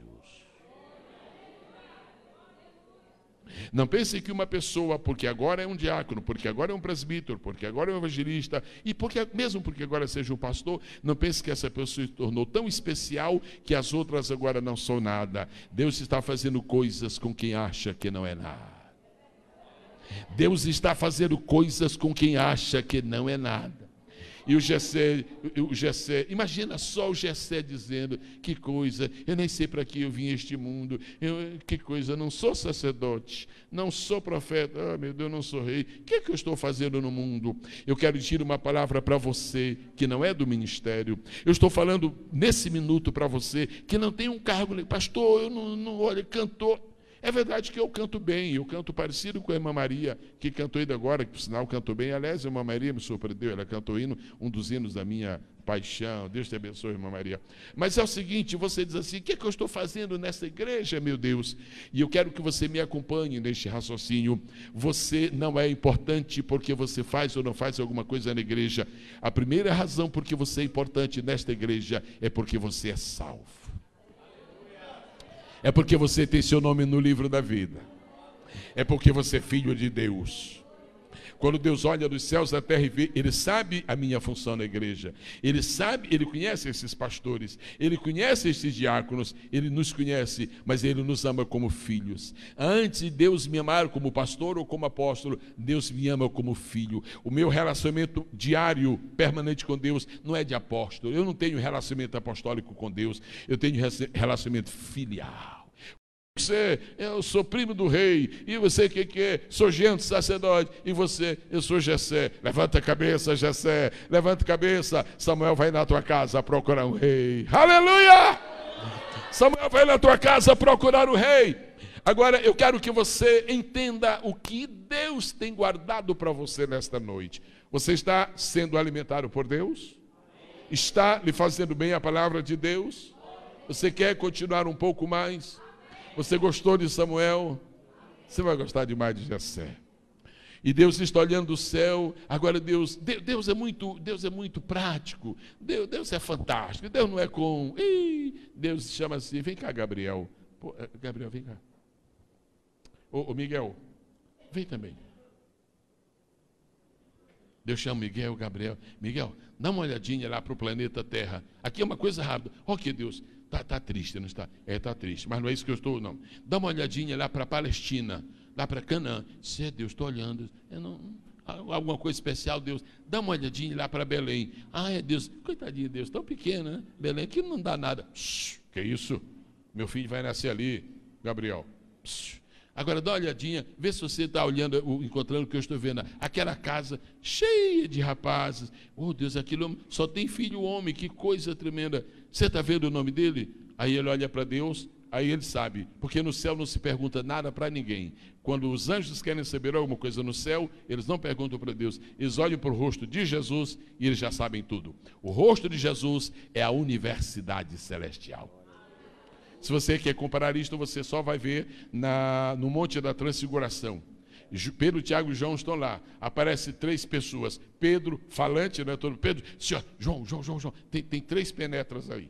Não pense que uma pessoa, porque agora é um diácono, porque agora é um presbítero, porque agora é um evangelista, e mesmo porque agora seja um pastor, não pense que essa pessoa se tornou tão especial que as outras agora não são nada. Deus está fazendo coisas com quem acha que não é nada. Deus está fazendo coisas com quem acha que não é nada. E o Jessé, imagina só o Jessé dizendo: que coisa, eu nem sei para que eu vim a este mundo, que coisa, não sou sacerdote, não sou profeta, meu Deus, não sou rei, o que eu estou fazendo no mundo? Eu quero dizer uma palavra para você que não é do ministério. Eu estou falando nesse minuto para você que não tem um cargo, pastor, eu não olha, cantor. É verdade que eu canto bem, eu canto parecido com a irmã Maria, que cantou ainda agora, que por sinal cantou bem. Aliás, a irmã Maria me surpreendeu, ela cantou hino, um dos hinos da minha paixão. Deus te abençoe, irmã Maria. Mas é o seguinte, você diz assim: o que é que eu estou fazendo nessa igreja, meu Deus? E eu quero que você me acompanhe neste raciocínio. Você não é importante porque você faz ou não faz alguma coisa na igreja. A primeira razão por que você é importante nesta igreja é porque você é salvo. É porque você tem seu nome no livro da vida. É porque você é filho de Deus. Quando Deus olha dos céus da terra e vê, Ele sabe a minha função na igreja. Ele sabe, Ele conhece esses pastores. Ele conhece esses diáconos. Ele nos conhece, mas Ele nos ama como filhos. Antes de Deus me amar como pastor ou como apóstolo, Deus me ama como filho. O meu relacionamento diário, permanente com Deus, não é de apóstolo. Eu não tenho relacionamento apostólico com Deus. Eu tenho relacionamento filial. Eu sou primo do rei, e você que é? Sou genro sacerdote, e você? Eu sou Jessé. Levanta a cabeça, Jessé, levanta a cabeça. Samuel vai na tua casa procurar um rei. Aleluia! Samuel vai na tua casa procurar o rei. Agora eu quero que você entenda o que Deus tem guardado para você nesta noite. Você está sendo alimentado por Deus? Está lhe fazendo bem a palavra de Deus? Você quer continuar um pouco mais? Você gostou de Samuel? Você vai gostar demais de Jessé. E Deus está olhando do céu. Agora Deus é muito prático. Deus é fantástico. Deus não é com... Deus chama assim: vem cá, Gabriel. Pô, Gabriel, vem cá. Ô Miguel, vem também. Deus chama Miguel, Gabriel. Miguel, dá uma olhadinha lá para o planeta Terra. Aqui é uma coisa rápida. Ok, Deus. Está triste, não está? Está triste, mas não é isso que eu estou, não. Dá uma olhadinha lá para a Palestina, lá para Canaã. Se é Deus, estou olhando. Alguma coisa especial, Deus. Dá uma olhadinha lá para Belém. É Deus. Coitadinho de Deus, tão pequeno, né? Belém, aqui não dá nada. Que isso? Meu filho vai nascer ali, Gabriel. Agora dá uma olhadinha, vê se você está olhando, encontrando o que eu estou vendo. Aquela casa cheia de rapazes. Oh Deus, aquilo só tem filho homem, que coisa tremenda. Você está vendo o nome dele? Aí ele olha para Deus, aí ele sabe. Porque no céu não se pergunta nada para ninguém. Quando os anjos querem saber alguma coisa no céu, eles não perguntam para Deus. Eles olham para o rosto de Jesus e eles já sabem tudo. O rosto de Jesus é a universidade celestial. Se você quer comparar isto, você só vai ver no Monte da Transfiguração. Pedro, Tiago e João estão lá. Aparecem 3 pessoas. Pedro, falante, né? Todo Pedro, senhor, João. Tem 3 penetras aí.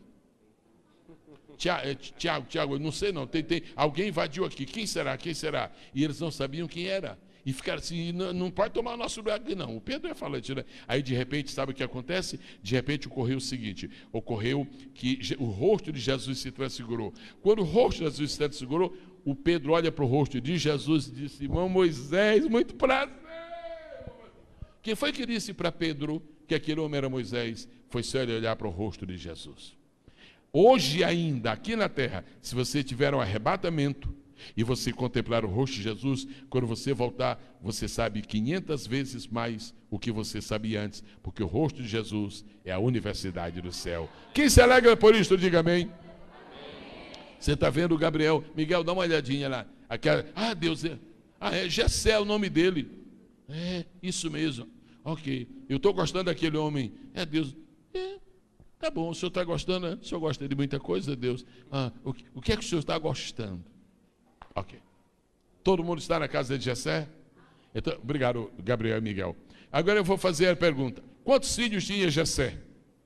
Tiago, não sei não. Alguém invadiu aqui. Quem será? E eles não sabiam quem era. E ficaram assim: não pode tomar o nosso lugar aqui, não. O Pedro é falante, né? Aí, de repente, sabe o que acontece? De repente, ocorreu o seguinte: ocorreu que o rosto de Jesus se transfigurou. Quando o rosto de Jesus se transfigurou, o Pedro olha para o rosto de Jesus e disse: irmão Moisés, muito prazer. Quem foi que disse para Pedro que aquele homem era Moisés? Foi só ele olhar para o rosto de Jesus. Hoje ainda, aqui na terra, se você tiver um arrebatamento e você contemplar o rosto de Jesus, quando você voltar, você sabe 500 vezes mais o que você sabia antes, porque o rosto de Jesus é a universidade do céu. Quem se alegra por isso, diga amém. Você está vendo o Gabriel? Miguel, dá uma olhadinha lá. Deus é... Jessé é o nome dele. É, isso mesmo. Ok, eu estou gostando daquele homem. É Deus. Tá bom, o senhor está gostando, né? O senhor gosta de muita coisa, Deus. O que é que o senhor está gostando? Ok. Todo mundo está na casa de Jessé? Então, obrigado, Gabriel e Miguel. Agora eu vou fazer a pergunta: quantos filhos tinha Jessé?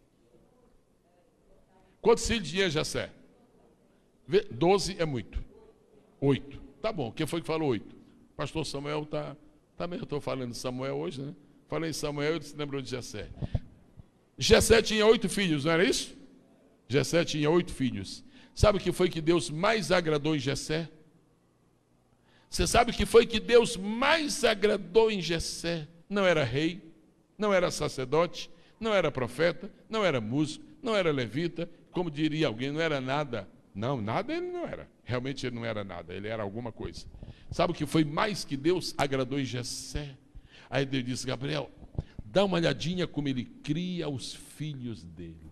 Quantos filhos tinha Jessé? 12 é muito. 8. Tá bom, quem foi que falou 8? Pastor Samuel também eu estou falando de Samuel hoje, né? Falei em Samuel, ele se lembrou de Jessé. Jessé tinha 8 filhos, não era isso? Jessé tinha 8 filhos. Sabe o que foi que Deus mais agradou em Jessé? Você sabe o que foi que Deus mais agradou em Jessé? Não era rei, não era sacerdote, não era profeta, não era músico, não era levita, como diria alguém, não era nada. Não, nada ele não era. Realmente ele não era nada, ele era alguma coisa. Sabe o que foi mais que Deus agradou em Jessé? Aí Deus disse: Gabriel, dá uma olhadinha como ele cria os filhos dele.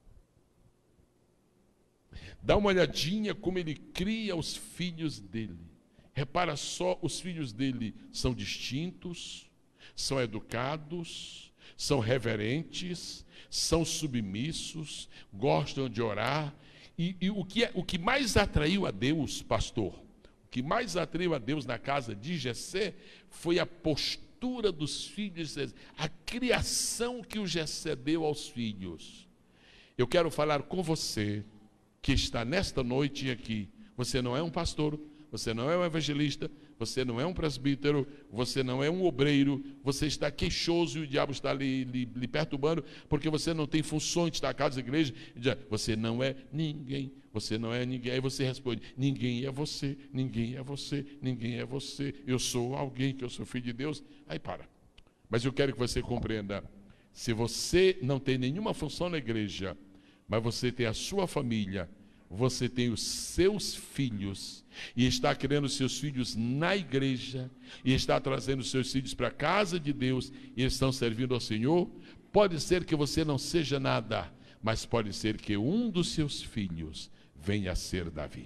Dá uma olhadinha como ele cria os filhos dele. Repara só, os filhos dele são distintos, são educados, são reverentes, são submissos, gostam de orar. E o que mais atraiu a Deus, pastor, o que mais atraiu a Deus na casa de Jessé foi a postura dos filhos, a criação que o Jessé deu aos filhos. Eu quero falar com você que está nesta noite aqui. Você não é um pastor, você não é um evangelista, você não é um presbítero, você não é um obreiro, você está queixoso e o diabo está lhe perturbando, porque você não tem funções de estar na casa da igreja, e diz: você não é ninguém, você não é ninguém. Aí você responde: ninguém é você, ninguém é você, ninguém é você, eu sou alguém, que eu sou filho de Deus. Aí para. Mas eu quero que você compreenda, se você não tem nenhuma função na igreja, mas você tem a sua família, você tem os seus filhos, e está criando seus filhos na igreja, e está trazendo seus filhos para a casa de Deus, e estão servindo ao Senhor. Pode ser que você não seja nada, mas pode ser que um dos seus filhos venha a ser Davi.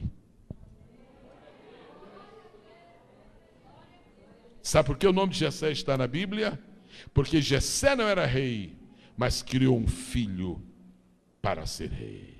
Sabe por que o nome de Jessé está na Bíblia? Porque Jessé não era rei, mas criou um filho para ser rei.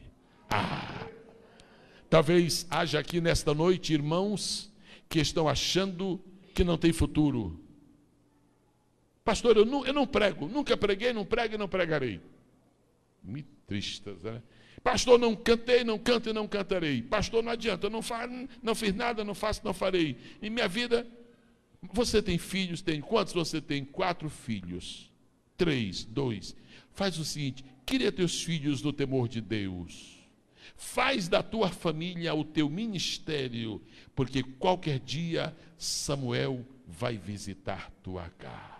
Talvez haja aqui nesta noite irmãos que estão achando que não tem futuro. Pastor, eu não prego, nunca preguei, não prego e não pregarei. Me tristas, né? Pastor, não cantei, não canto e não cantarei. Pastor, não adianta, não fiz nada, não faço, não farei. Em minha vida, você tem filhos? Tem. Quantos você tem? 4 filhos. 3, 2. Faz o seguinte, cria teus filhos no temor de Deus. Faz da tua família o teu ministério, porque qualquer dia Samuel vai visitar tua casa.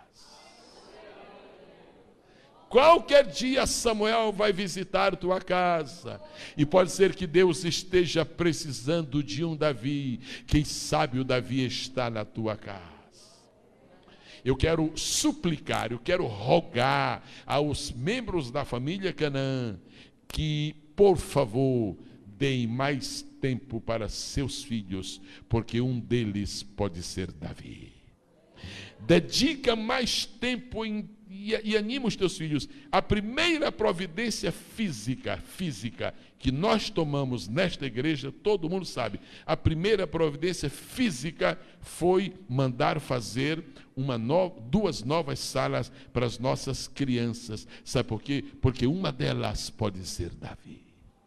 Qualquer dia Samuel vai visitar tua casa. E pode ser que Deus esteja precisando de um Davi. Quem sabe o Davi está na tua casa. Eu quero suplicar, eu quero rogar aos membros da família Canaã que, por favor, deem mais tempo para seus filhos, porque um deles pode ser Davi. Dedica mais tempo e anima os teus filhos. A primeira providência física que nós tomamos nesta igreja, todo mundo sabe, a primeira providência física foi mandar fazer 2 novas salas para as nossas crianças. Sabe por quê? Porque uma delas pode ser Davi.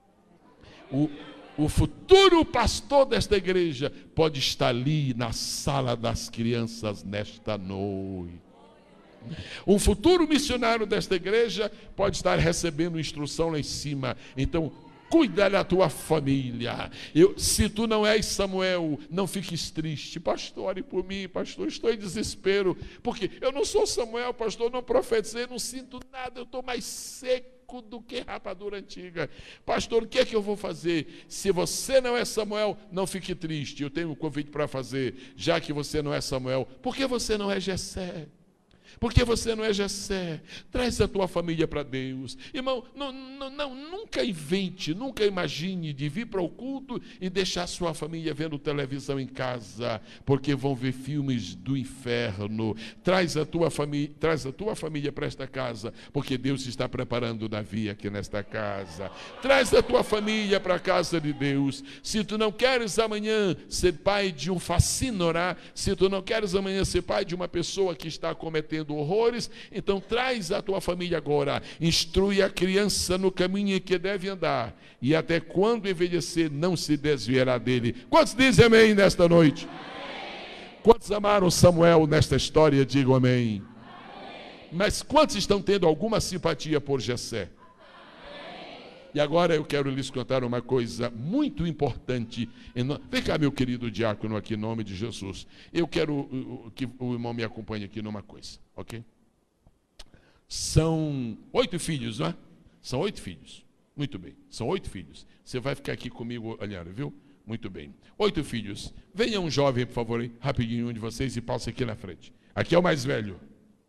O futuro pastor desta igreja pode estar ali na sala das crianças nesta noite. Um futuro missionário desta igreja pode estar recebendo instrução lá em cima. Então, cuida da tua família. Se tu não és Samuel, não fiques triste. Pastor, ore por mim, pastor, estou em desespero. Porque eu não sou Samuel, pastor, não profetizei, não sinto nada, eu estou mais seco do que rapadura antiga. Pastor, o que é que eu vou fazer? Se você não é Samuel, não fique triste. Eu tenho um convite para fazer. Já que você não é Samuel, por que você não é Jessé? Porque você não é Jessé. Traz a tua família para Deus. Irmão, nunca invente, nunca imagine de vir para o culto e deixar a sua família vendo televisão em casa, porque vão ver filmes do inferno. Traz a tua família para esta casa, porque Deus está preparando Davi aqui nesta casa. Traz a tua família para a casa de Deus. Se tu não queres amanhã ser pai de um facínora, se tu não queres amanhã ser pai de uma pessoa que está cometendo horrores, então traz a tua família agora, instrui a criança no caminho em que deve andar, e até quando envelhecer não se desviará dele. Quantos dizem amém nesta noite? Amém. Quantos amaram Samuel nesta história? Digam amém. Amém. Mas quantos estão tendo alguma simpatia por Jessé? Amém. E agora eu quero lhes contar uma coisa muito importante. Vem cá, meu querido diácono, aqui em nome de Jesus. Eu quero que o irmão me acompanhe aqui numa coisa, ok? São 8 filhos, não é? São 8 filhos. Muito bem, são 8 filhos. Você vai ficar aqui comigo olhando, viu? Muito bem. 8 filhos. Venha um jovem, por favor, hein? Rapidinho, um de vocês, e passe aqui na frente. Aqui é o mais velho.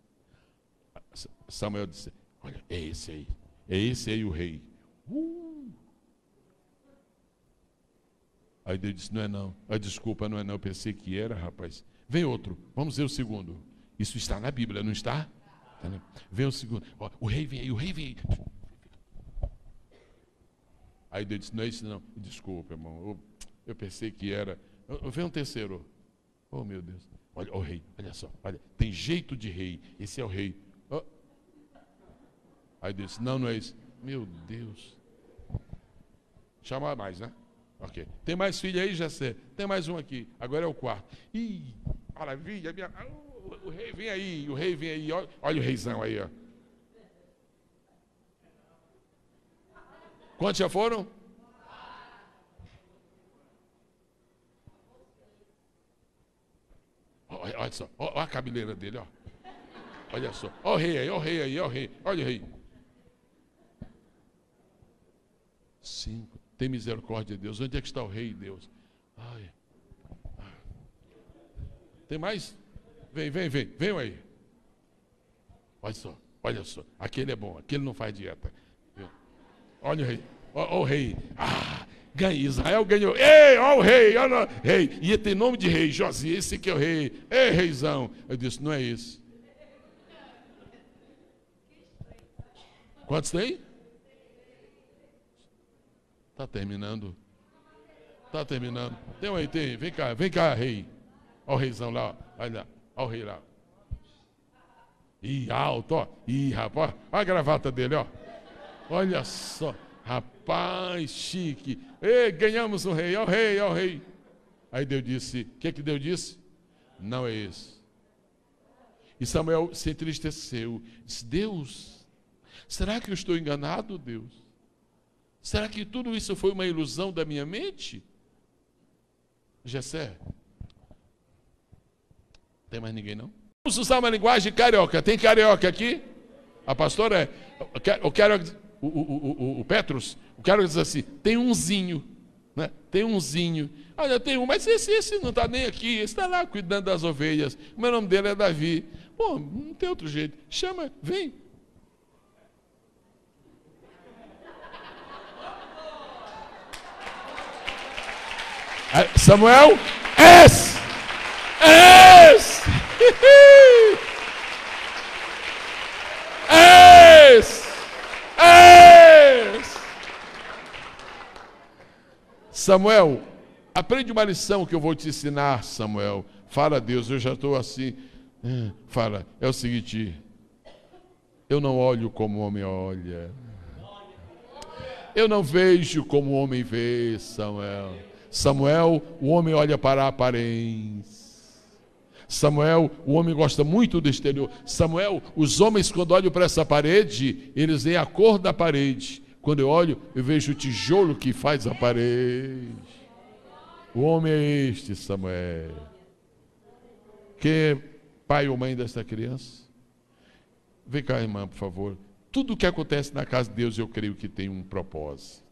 Samuel disse, olha, é esse aí o rei. Aí Deus disse, não é não. Desculpa, não é não, eu pensei que era, rapaz. Vem outro, vamos ver o segundo. Isso está na Bíblia, não está? Vem o segundo. Ó, o rei vem aí, o rei vem aí. Aí Deus disse, não é isso não. Desculpa, irmão, eu pensei que era. Vem um terceiro. Oh, meu Deus. Olha, o rei, olha só, olha, tem jeito de rei. Esse é o rei. Oh. Aí Deus disse, não é isso. Meu Deus. Chama mais, né? Ok. Tem mais filho aí, Jessé? Tem mais um aqui. Agora é o quarto. Ih, maravilha. O rei vem aí, o rei vem aí. Olha o reizão aí, ó. Quantos já foram? Olha só, olha a cabeleira dele, ó. Olha só, olha o rei aí, olha o rei aí, olha o rei. Olha o rei. 5. Tem misericórdia de Deus. Onde é que está o rei, Deus? Ai. Tem mais? Vem aí. Olha só. Aquele é bom, aquele não faz dieta. Olha o rei. Olha o rei. Ganha. Israel ganhou. Ei, olha o rei, olha o rei. E tem nome de rei, Josias, esse que é o rei. Ei, reizão. Eu disse, não é esse. Quantos tem? Está terminando. Tem um aí, tem. Vem cá, rei. Olha o reizão lá, olha o rei lá. Ih, alto, ó. Ih, rapaz, olha a gravata dele, ó. Olha só, rapaz, chique. Ei, ganhamos um rei, ó o rei. Aí Deus disse, o que Deus disse? Não é esse. E Samuel se entristeceu. Disse, Deus, será que eu estou enganado, Deus? Será que tudo isso foi uma ilusão da minha mente? Jessé? Tem mais ninguém, não? Vamos usar uma linguagem carioca. Tem carioca aqui? A pastora é... O Petrus, o cara diz assim, tem umzinho, né? Tem umzinho. Olha, tem um, mas esse não está nem aqui, esse está lá cuidando das ovelhas. O meu nome dele é Davi. Pô, não tem outro jeito. Chama, vem. Samuel, Samuel, aprende uma lição que eu vou te ensinar, Samuel. Fala, Deus, eu já estou assim. Fala, é o seguinte, eu não olho como o homem olha. Eu não vejo como o homem vê, Samuel. Samuel, o homem olha para a aparência. Samuel, o homem gosta muito do exterior. Samuel, os homens quando olham para essa parede, eles veem a cor da parede. Quando eu olho, eu vejo o tijolo que faz a parede. O homem é este, Samuel. Quem é pai ou mãe desta criança? Vem cá, irmã, por favor. Tudo o que acontece na casa de Deus, eu creio que tem um propósito.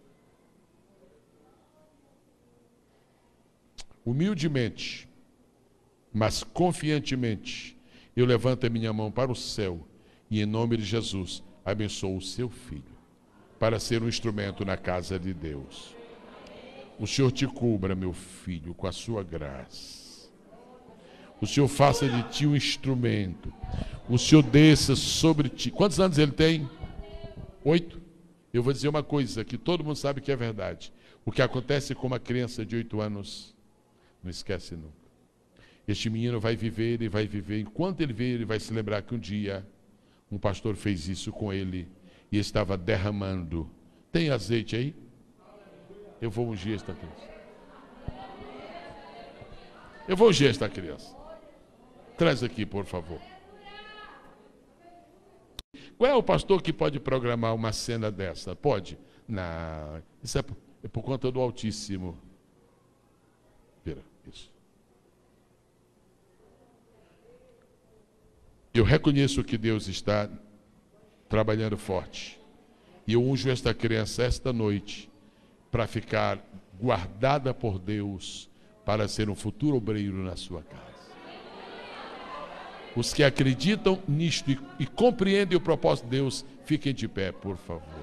Humildemente, mas confiantemente, eu levanto a minha mão para o céu e, em nome de Jesus, abençoo o seu filho para ser um instrumento na casa de Deus. O Senhor te cubra, meu filho, com a sua graça. O Senhor faça de ti um instrumento. O Senhor desça sobre ti. Quantos anos ele tem? 8? Eu vou dizer uma coisa que todo mundo sabe que é verdade. O que acontece com uma criança de 8 anos, não esquece nunca. Este menino vai viver e vai viver. Enquanto ele viver, ele vai se lembrar que um dia um pastor fez isso com ele e estava derramando. Tem azeite aí? Eu vou ungir esta criança. Eu vou ungir esta criança. Traz aqui, por favor. Qual é o pastor que pode programar uma cena dessa? Pode. Não, isso é por conta do Altíssimo. Vira, isso. Eu reconheço que Deus está trabalhando forte. E eu unjo esta criança esta noite para ficar guardada por Deus para ser um futuro obreiro na sua casa. Os que acreditam nisto e compreendem o propósito de Deus, fiquem de pé, por favor.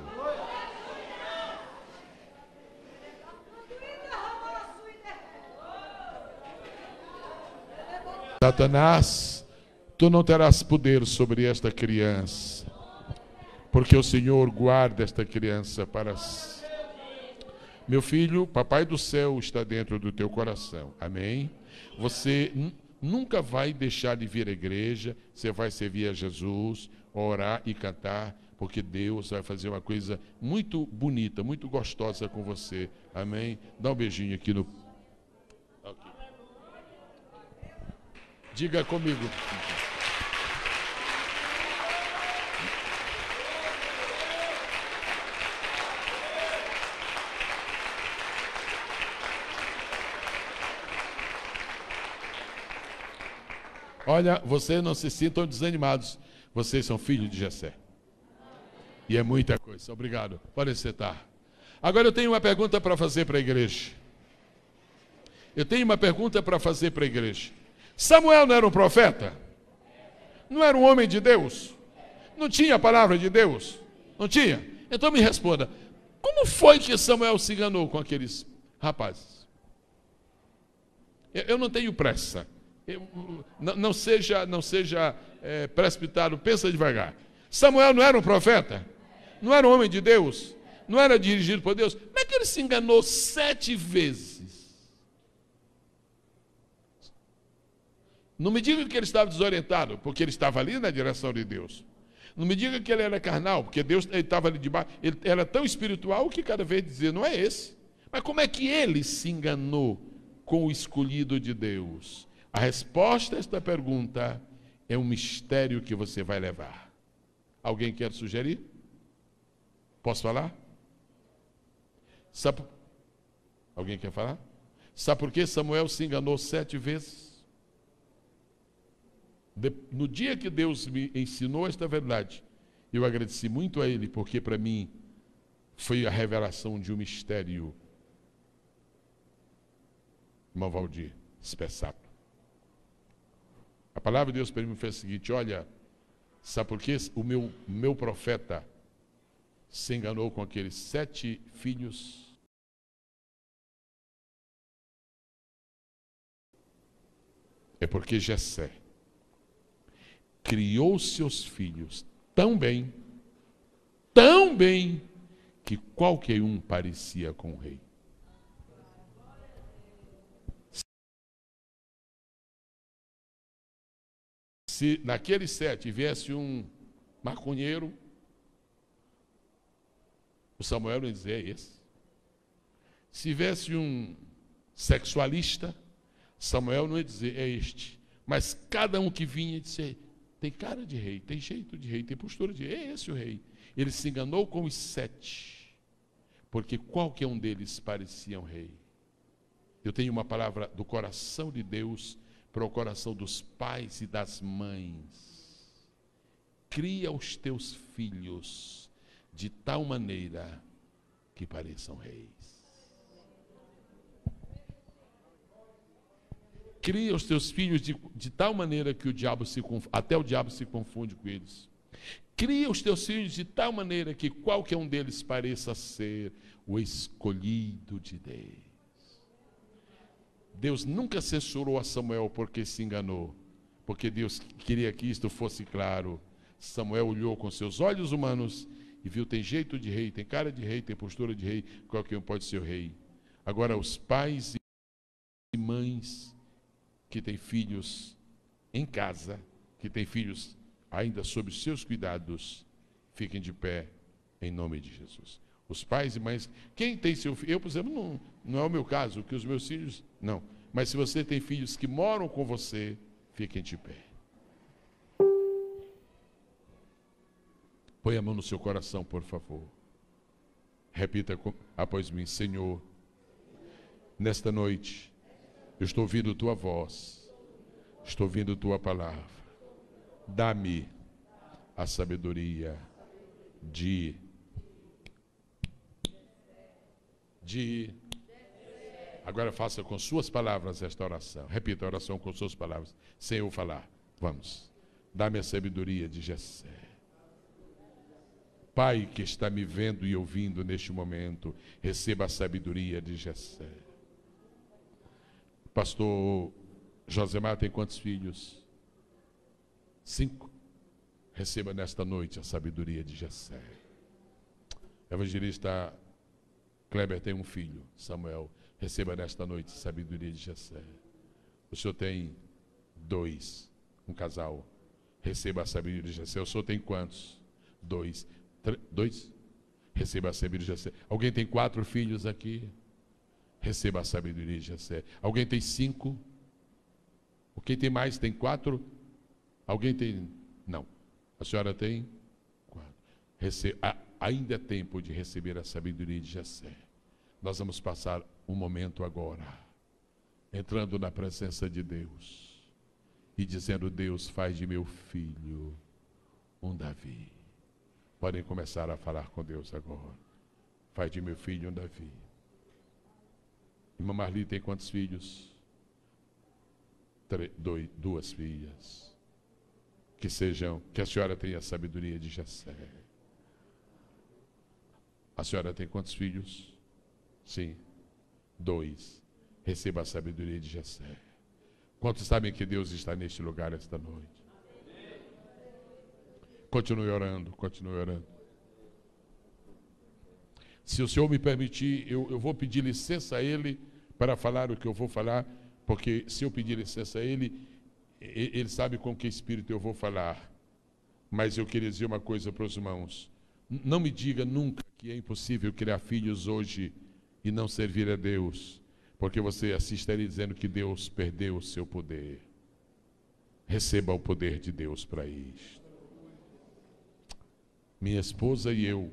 Satanás, tu não terás poder sobre esta criança, porque o Senhor guarda esta criança para si. Meu filho, Papai do céu está dentro do teu coração, amém? Você nunca vai deixar de vir à igreja, você vai servir a Jesus, orar e cantar, porque Deus vai fazer uma coisa muito bonita, muito gostosa com você, amém? Dá um beijinho aqui no... Okay. Diga comigo. Olha, vocês não se sintam desanimados. Vocês são filhos de Jessé. E é muita coisa. Obrigado. Pode sentar. Agora eu tenho uma pergunta para fazer para a igreja. Samuel não era um profeta? Não era um homem de Deus? Não tinha a palavra de Deus? Não tinha? Então me responda. Como foi que Samuel se enganou com aqueles rapazes? Eu não tenho pressa. Não seja precipitado, pensa devagar. Samuel não era um profeta? Não era um homem de Deus? Não era dirigido por Deus? Como é que ele se enganou 7 vezes? Não me diga que ele estava desorientado, porque ele estava ali na direção de Deus. Não me diga que ele era carnal, porque Deus estava ali debaixo. Ele era tão espiritual que cada vez dizia, não é esse. Mas como é que ele se enganou com o escolhido de Deus? A resposta a esta pergunta é um mistério que você vai levar. Alguém quer sugerir? Posso falar? Alguém quer falar? Sabe por que Samuel se enganou 7 vezes? No dia que Deus me ensinou esta verdade, eu agradeci muito a Ele, porque para mim foi a revelação de um mistério. Irmão Valdir, espessado. A palavra de Deus para mim foi a seguinte, olha, sabe por que o meu profeta se enganou com aqueles 7 filhos? É porque Jessé criou seus filhos tão bem, que qualquer um parecia com o rei. Se naqueles 7 viesse um maconheiro, o Samuel não ia dizer, é esse. Se viesse um sexualista, Samuel não ia dizer, é este. Mas cada um que vinha disse, tem cara de rei, tem jeito de rei, tem postura de rei, é esse o rei. Ele se enganou com os 7, porque qualquer um deles parecia um rei. Eu tenho uma palavra do coração de Deus para o coração dos pais e das mães. Cria os teus filhos de tal maneira que pareçam reis. Cria os teus filhos de tal maneira que até o diabo se confunde com eles. Cria os teus filhos de tal maneira que qualquer um deles pareça ser o escolhido de Deus. Deus nunca censurou a Samuel porque se enganou, porque Deus queria que isto fosse claro. Samuel olhou com seus olhos humanos e viu, tem jeito de rei, tem cara de rei, tem postura de rei, qualquer um pode ser o rei. Agora, os pais e mães que têm filhos em casa, que têm filhos ainda sob seus cuidados, fiquem de pé em nome de Jesus. Os pais e mães, quem tem seu filho, eu, por exemplo, não é o meu caso, que os meus filhos, não. Mas se você tem filhos que moram com você, fiquem de pé. Põe a mão no seu coração, por favor. Repita após mim: Senhor, nesta noite, eu estou ouvindo tua voz, estou ouvindo tua palavra. Dá-me a sabedoria de Agora faça com suas palavras esta oração. Repita a oração com suas palavras, sem eu falar. Vamos. Dá-me a sabedoria de Jessé. Pai que está me vendo e ouvindo neste momento, receba a sabedoria de Jessé. Pastor Josemar tem quantos filhos? 5. Receba nesta noite a sabedoria de Jessé. Evangelista Kleber tem um filho, Samuel. Receba nesta noite a sabedoria de Jessé. O senhor tem 2, um casal. Receba a sabedoria de Jessé. O senhor tem quantos? 2. 2? Receba a sabedoria de Jessé. Alguém tem 4 filhos aqui? Receba a sabedoria de Jessé. Alguém tem 5? Quem tem mais? Tem 4? Alguém tem? Não. A senhora tem 4. Ainda é tempo de receber a sabedoria de Jessé. Nós vamos passar um momento agora, entrando na presença de Deus e dizendo: Deus, faz de meu filho um Davi. Podem começar a falar com Deus agora. Faz de meu filho um Davi. Irmã Marli tem quantos filhos? 2 filhas. Que a senhora tenha a sabedoria de Jessé. A senhora tem quantos filhos? Sim, 2. Receba a sabedoria de Jessé. Quantos sabem que Deus está neste lugar esta noite? Continue orando, continue orando. Se o Senhor me permitir, eu vou pedir licença a Ele para falar o que eu vou falar, porque se eu pedir licença a Ele, Ele sabe com que espírito eu vou falar. Mas eu queria dizer uma coisa para os irmãos: não me diga nunca que é impossível criar filhos hoje e não servir a Deus, porque você assim estaria dizendo que Deus perdeu o seu poder. Receba o poder de Deus para isto. Minha esposa e eu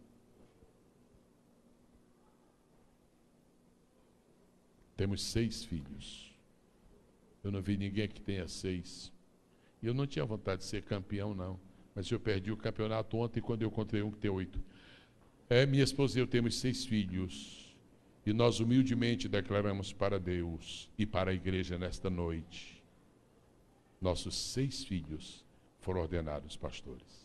temos 6 filhos. Eu não vi ninguém que tenha 6. E eu não tinha vontade de ser campeão, não. Mas eu perdi o campeonato ontem quando eu encontrei um que tem 8. Minha esposa e eu temos 6 filhos. E nós humildemente declaramos para Deus e para a igreja nesta noite: nossos 6 filhos foram ordenados pastores.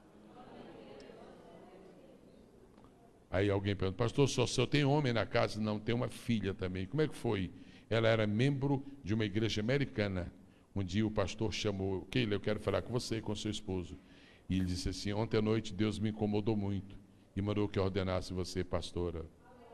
Aí alguém pergunta: pastor, só tem homem na casa? Não, tem uma filha também. Como é que foi? Ela era membro de uma igreja americana. Um dia o pastor chamou: Keila, eu quero falar com você e com seu esposo. E ele disse assim: ontem à noite Deus me incomodou muito e mandou que eu ordenasse você pastora.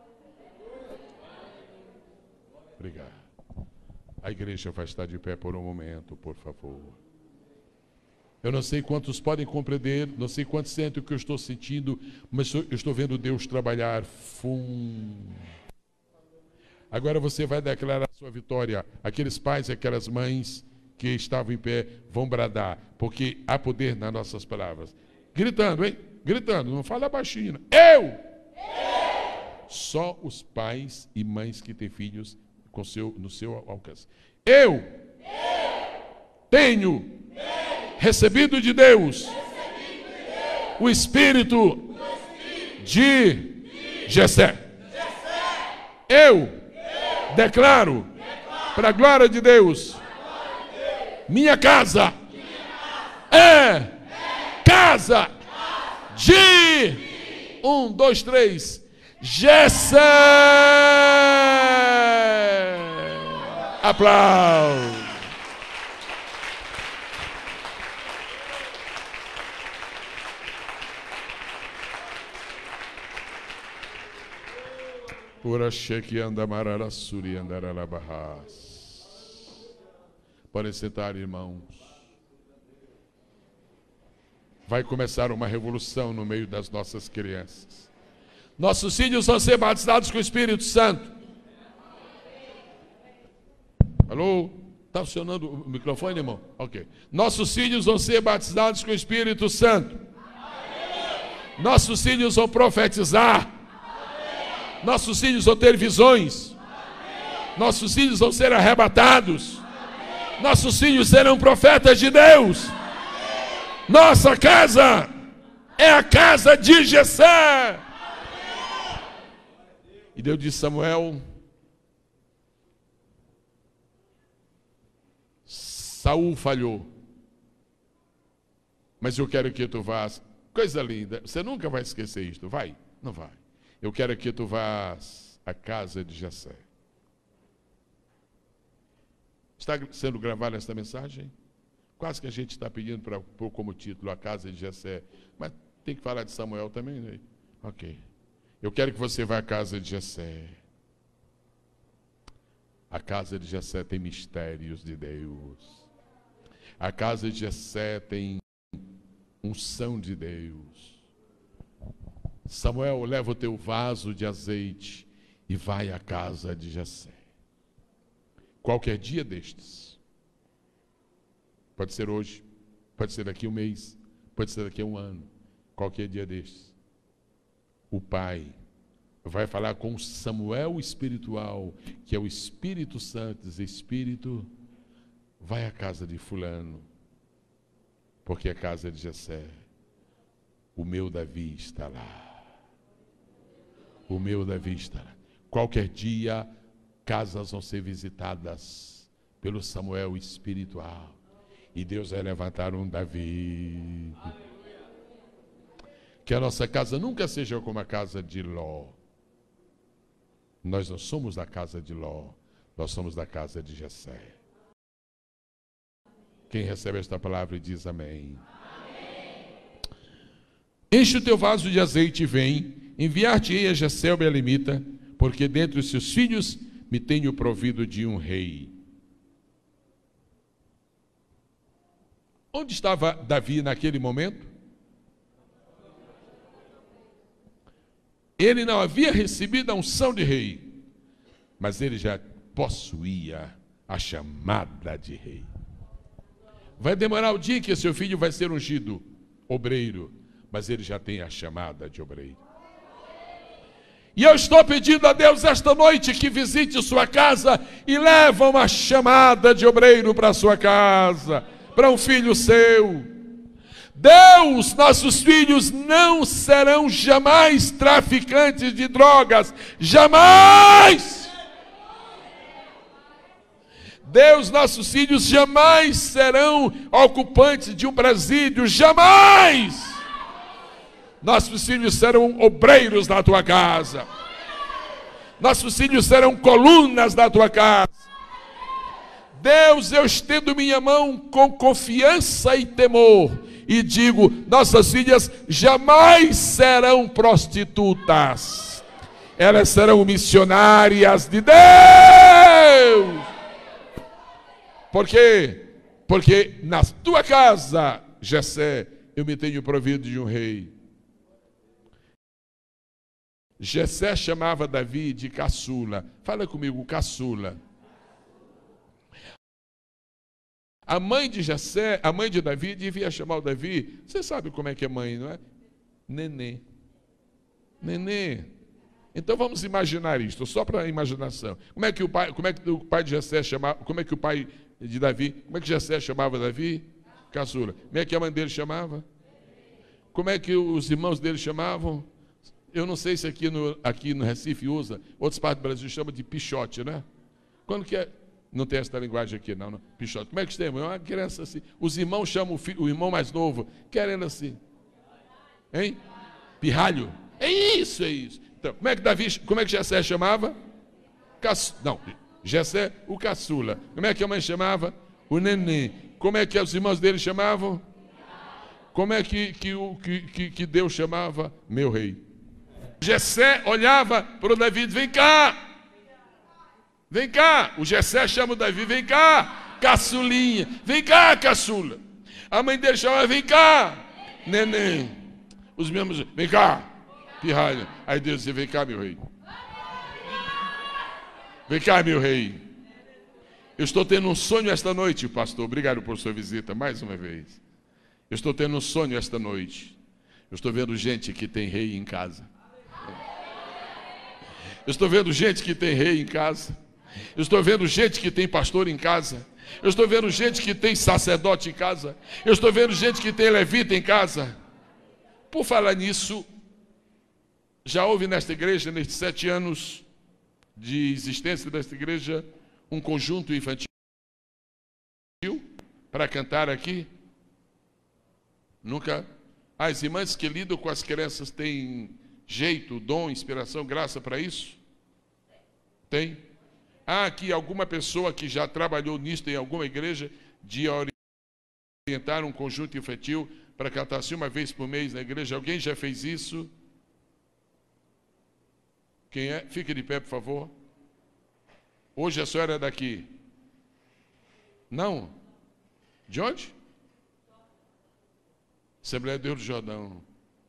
Obrigado. A igreja vai estar de pé por um momento, por favor. Eu não sei quantos podem compreender, não sei quantos sentem o que eu estou sentindo, mas eu estou vendo Deus trabalhar. Agora você vai declarar a sua vitória. Aqueles pais e aquelas mães que estavam em pé vão bradar, porque há poder nas nossas palavras. Gritando, hein? Gritando, não fala baixinho. Eu! Só os pais e mães que têm filhos no seu alcance. Eu tenho recebido de Deus o Espírito de Jessé. Eu declaro para a glória de Deus: minha casa é casa de 1, 2, 3 Jessé. Aplausos. Ora cheque andamarara suri andarala barras. Podem sentar, irmãos. Vai começar uma revolução no meio das nossas crianças. Nossos filhos vão ser batizados com o Espírito Santo. Alô? Está funcionando o microfone, irmão? Ok. Nossos filhos vão ser batizados com o Espírito Santo. Nossos filhos vão profetizar. Nossos filhos vão ter visões. Nossos filhos vão ser arrebatados. Nossos filhos serão profetas de Deus. Nossa casa é a casa de Jessé. E Deus disse: Samuel, Saul falhou, mas eu quero que tu vás. Coisa linda, você nunca vai esquecer isto, vai? Não vai. Eu quero que tu vás à casa de Jessé. Está sendo gravada esta mensagem? Quase que a gente está pedindo para pôr como título a casa de Jessé. Mas tem que falar de Samuel também, né? Ok. Eu quero que você vá à casa de Jessé. A casa de Jessé tem mistérios de Deus. A casa de Jessé tem unção de Deus. Samuel, leva o teu vaso de azeite e vai à casa de Jessé. Qualquer dia destes. Pode ser hoje, pode ser daqui a um mês, pode ser daqui a um ano. Qualquer dia destes. O pai vai falar com Samuel espiritual, que é o Espírito Santo, diz: Espírito, vai à casa de fulano, porque a casa de Jessé, o meu Davi está lá. O meu Davi está lá. Qualquer dia, casas vão ser visitadas pelo Samuel espiritual. E Deus vai levantar um Davi. Que a nossa casa nunca seja como a casa de Ló. Nós não somos da casa de Ló, nós somos da casa de Jessé. Quem recebe esta palavra diz amém. Amém. Enche o teu vaso de azeite e vem, enviar-te-ei a Jessé o belemita, porque dentre os seus filhos me tenho provido de um rei. Onde estava Davi naquele momento? Ele não havia recebido a unção de rei, mas ele já possuía a chamada de rei. Vai demorar o dia que seu filho vai ser ungido obreiro, mas ele já tem a chamada de obreiro. E eu estou pedindo a Deus esta noite que visite sua casa e leve uma chamada de obreiro para sua casa, para um filho seu. Deus, nossos filhos não serão jamais traficantes de drogas, jamais! Deus, nossos filhos jamais serão ocupantes de um presídio, jamais! Nossos filhos serão obreiros na tua casa. Nossos filhos serão colunas na tua casa. Deus, eu estendo minha mão com confiança e temor e digo: nossas filhas jamais serão prostitutas. Elas serão missionárias de Deus. Por quê? Porque na tua casa, Jessé, eu me tenho provido de um rei. Jessé chamava Davi de caçula. Fala comigo, caçula. A mãe de Jessé, a mãe de Davi, devia chamar o Davi. Você sabe como é que é mãe, não é? Nenê. Nenê. Então vamos imaginar isto, só para a imaginação. Como é que o pai de Jessé chamava, como é que o pai de Davi, como é que Jessé chamava Davi? Caçula. Como é que a mãe dele chamava? Como é que os irmãos dele chamavam? Eu não sei se aqui no Recife usa, outras partes do Brasil chamam de pichote, né? Quando que é? Não tem essa linguagem aqui, não. Pichote. Como é que chama? É uma criança assim. Os irmãos chamam o irmão mais novo, querendo assim. Hein? Pirralho. É isso, é isso. Então, como é que Jessé chamava? Jessé, o caçula. Como é que a mãe chamava? O neném. Como é que os irmãos dele chamavam? Como é que Deus chamava? Meu rei. Jessé olhava para o Davi: vem cá. Vem cá, o Jessé chama o Davi: vem cá, caçulinha, vem cá, caçula. A mãe dele chama: vem cá, neném. Os mesmos: vem cá, pirralha. Aí Deus disse: vem cá, meu rei. Vem cá, meu rei. Eu estou tendo um sonho esta noite, pastor. Obrigado por sua visita mais uma vez. Eu estou tendo um sonho esta noite. Eu estou vendo gente que tem rei em casa. Eu estou vendo gente que tem rei em casa. Eu estou vendo gente que tem pastor em casa. Eu estou vendo gente que tem sacerdote em casa. Eu estou vendo gente que tem levita em casa. Por falar nisso, já houve nesta igreja, nestes 7 anos de existência desta igreja, um conjunto infantil para cantar aqui? Nunca? As irmãs que lidam com as crianças têm jeito, dom, inspiração, graça para isso? Tem? Há aqui alguma pessoa que já trabalhou nisto em alguma igreja, de orientar um conjunto infantil para cantar assim uma vez por mês na igreja? Alguém já fez isso? Quem é? Fique de pé, por favor. Hoje a senhora é daqui. Não? De onde? Assembleia de Deus do Jordão.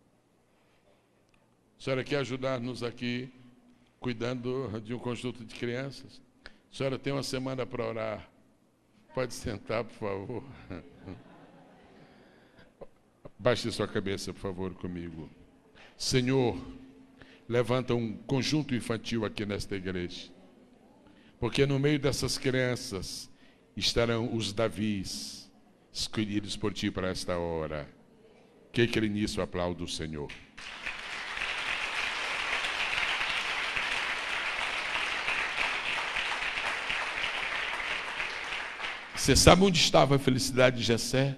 A senhora quer ajudar-nos aqui, cuidando de um conjunto de crianças? A senhora tem uma semana para orar. Pode sentar, por favor. Baixe sua cabeça, por favor, comigo. Senhor, levanta um conjunto infantil aqui nesta igreja. Porque no meio dessas crianças estarão os Davis, escolhidos por ti para esta hora. Quem crê nisso, aplaude o Senhor. Você sabe onde estava a felicidade de Jessé?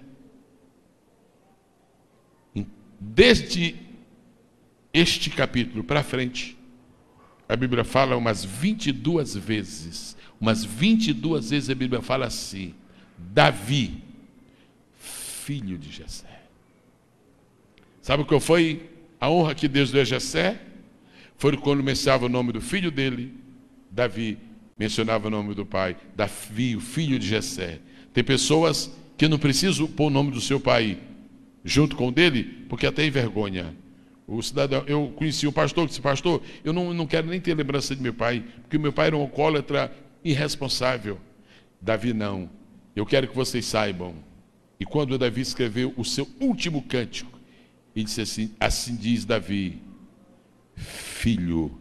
Desde este capítulo para frente, a Bíblia fala umas 22 vezes. Umas 22 vezes a Bíblia fala assim: Davi, filho de Jessé. Sabe qual foi a honra que Deus deu a Jessé? Foi quando mencionava o nome do filho dele, Davi, mencionava o nome do pai, Davi, o filho de Jessé. Tem pessoas que não precisam pôr o nome do seu pai junto com o dele, porque até envergonha. O cidadão, eu conheci um pastor que disse: pastor, eu não quero nem ter lembrança de meu pai, porque meu pai era um alcoólatra irresponsável. Davi não. Eu quero que vocês saibam. E quando Davi escreveu o seu último cântico, ele disse assim: assim diz Davi, filho.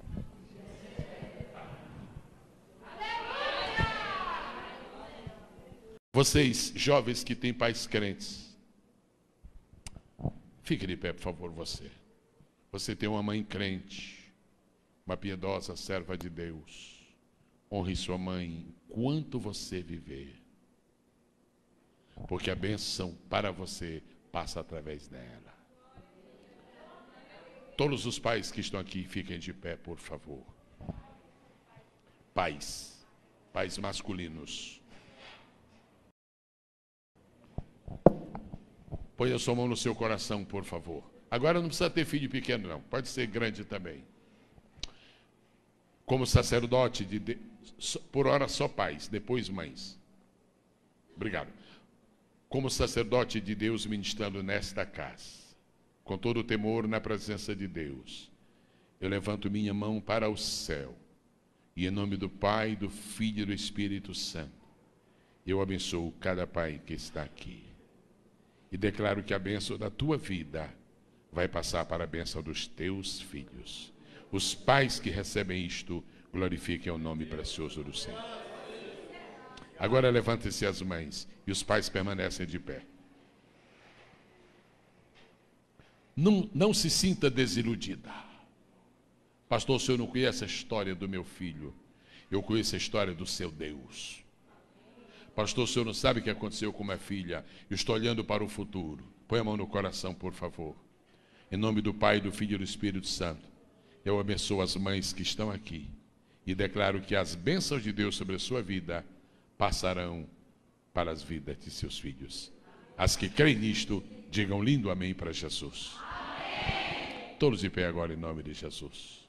Vocês, jovens que têm pais crentes, fique de pé, por favor, você. Você tem uma mãe crente, uma piedosa serva de Deus. Honre sua mãe enquanto você viver. Porque a bênção para você passa através dela. Todos os pais que estão aqui, fiquem de pé, por favor. Pais masculinos. Põe a sua mão no seu coração, por favor. Agora não precisa ter filho pequeno, não. Pode ser grande também. Como sacerdote, por hora só pais, depois mães. Obrigado. Como sacerdote de Deus ministrando nesta casa, com todo o temor na presença de Deus, eu levanto minha mão para o céu. E em nome do Pai, do Filho e do Espírito Santo, eu abençoo cada pai que está aqui. E declaro que a bênção da tua vida vai passar para a bênção dos teus filhos. Os pais que recebem isto, glorifiquem o nome precioso do Senhor. Agora levantem-se as mães e os pais permanecem de pé. Não se sinta desiludida. Pastor, o senhor não conhece a história do meu filho. Eu conheço a história do seu Deus. Pastor, o senhor não sabe o que aconteceu com minha filha. Eu estou olhando para o futuro. Põe a mão no coração, por favor. Em nome do Pai, do Filho e do Espírito Santo, eu abençoo as mães que estão aqui e declaro que as bênçãos de Deus sobre a sua vida passarão para as vidas de seus filhos. As que creem nisto, digam lindo amém para Jesus. Amém. Todos de pé agora em nome de Jesus.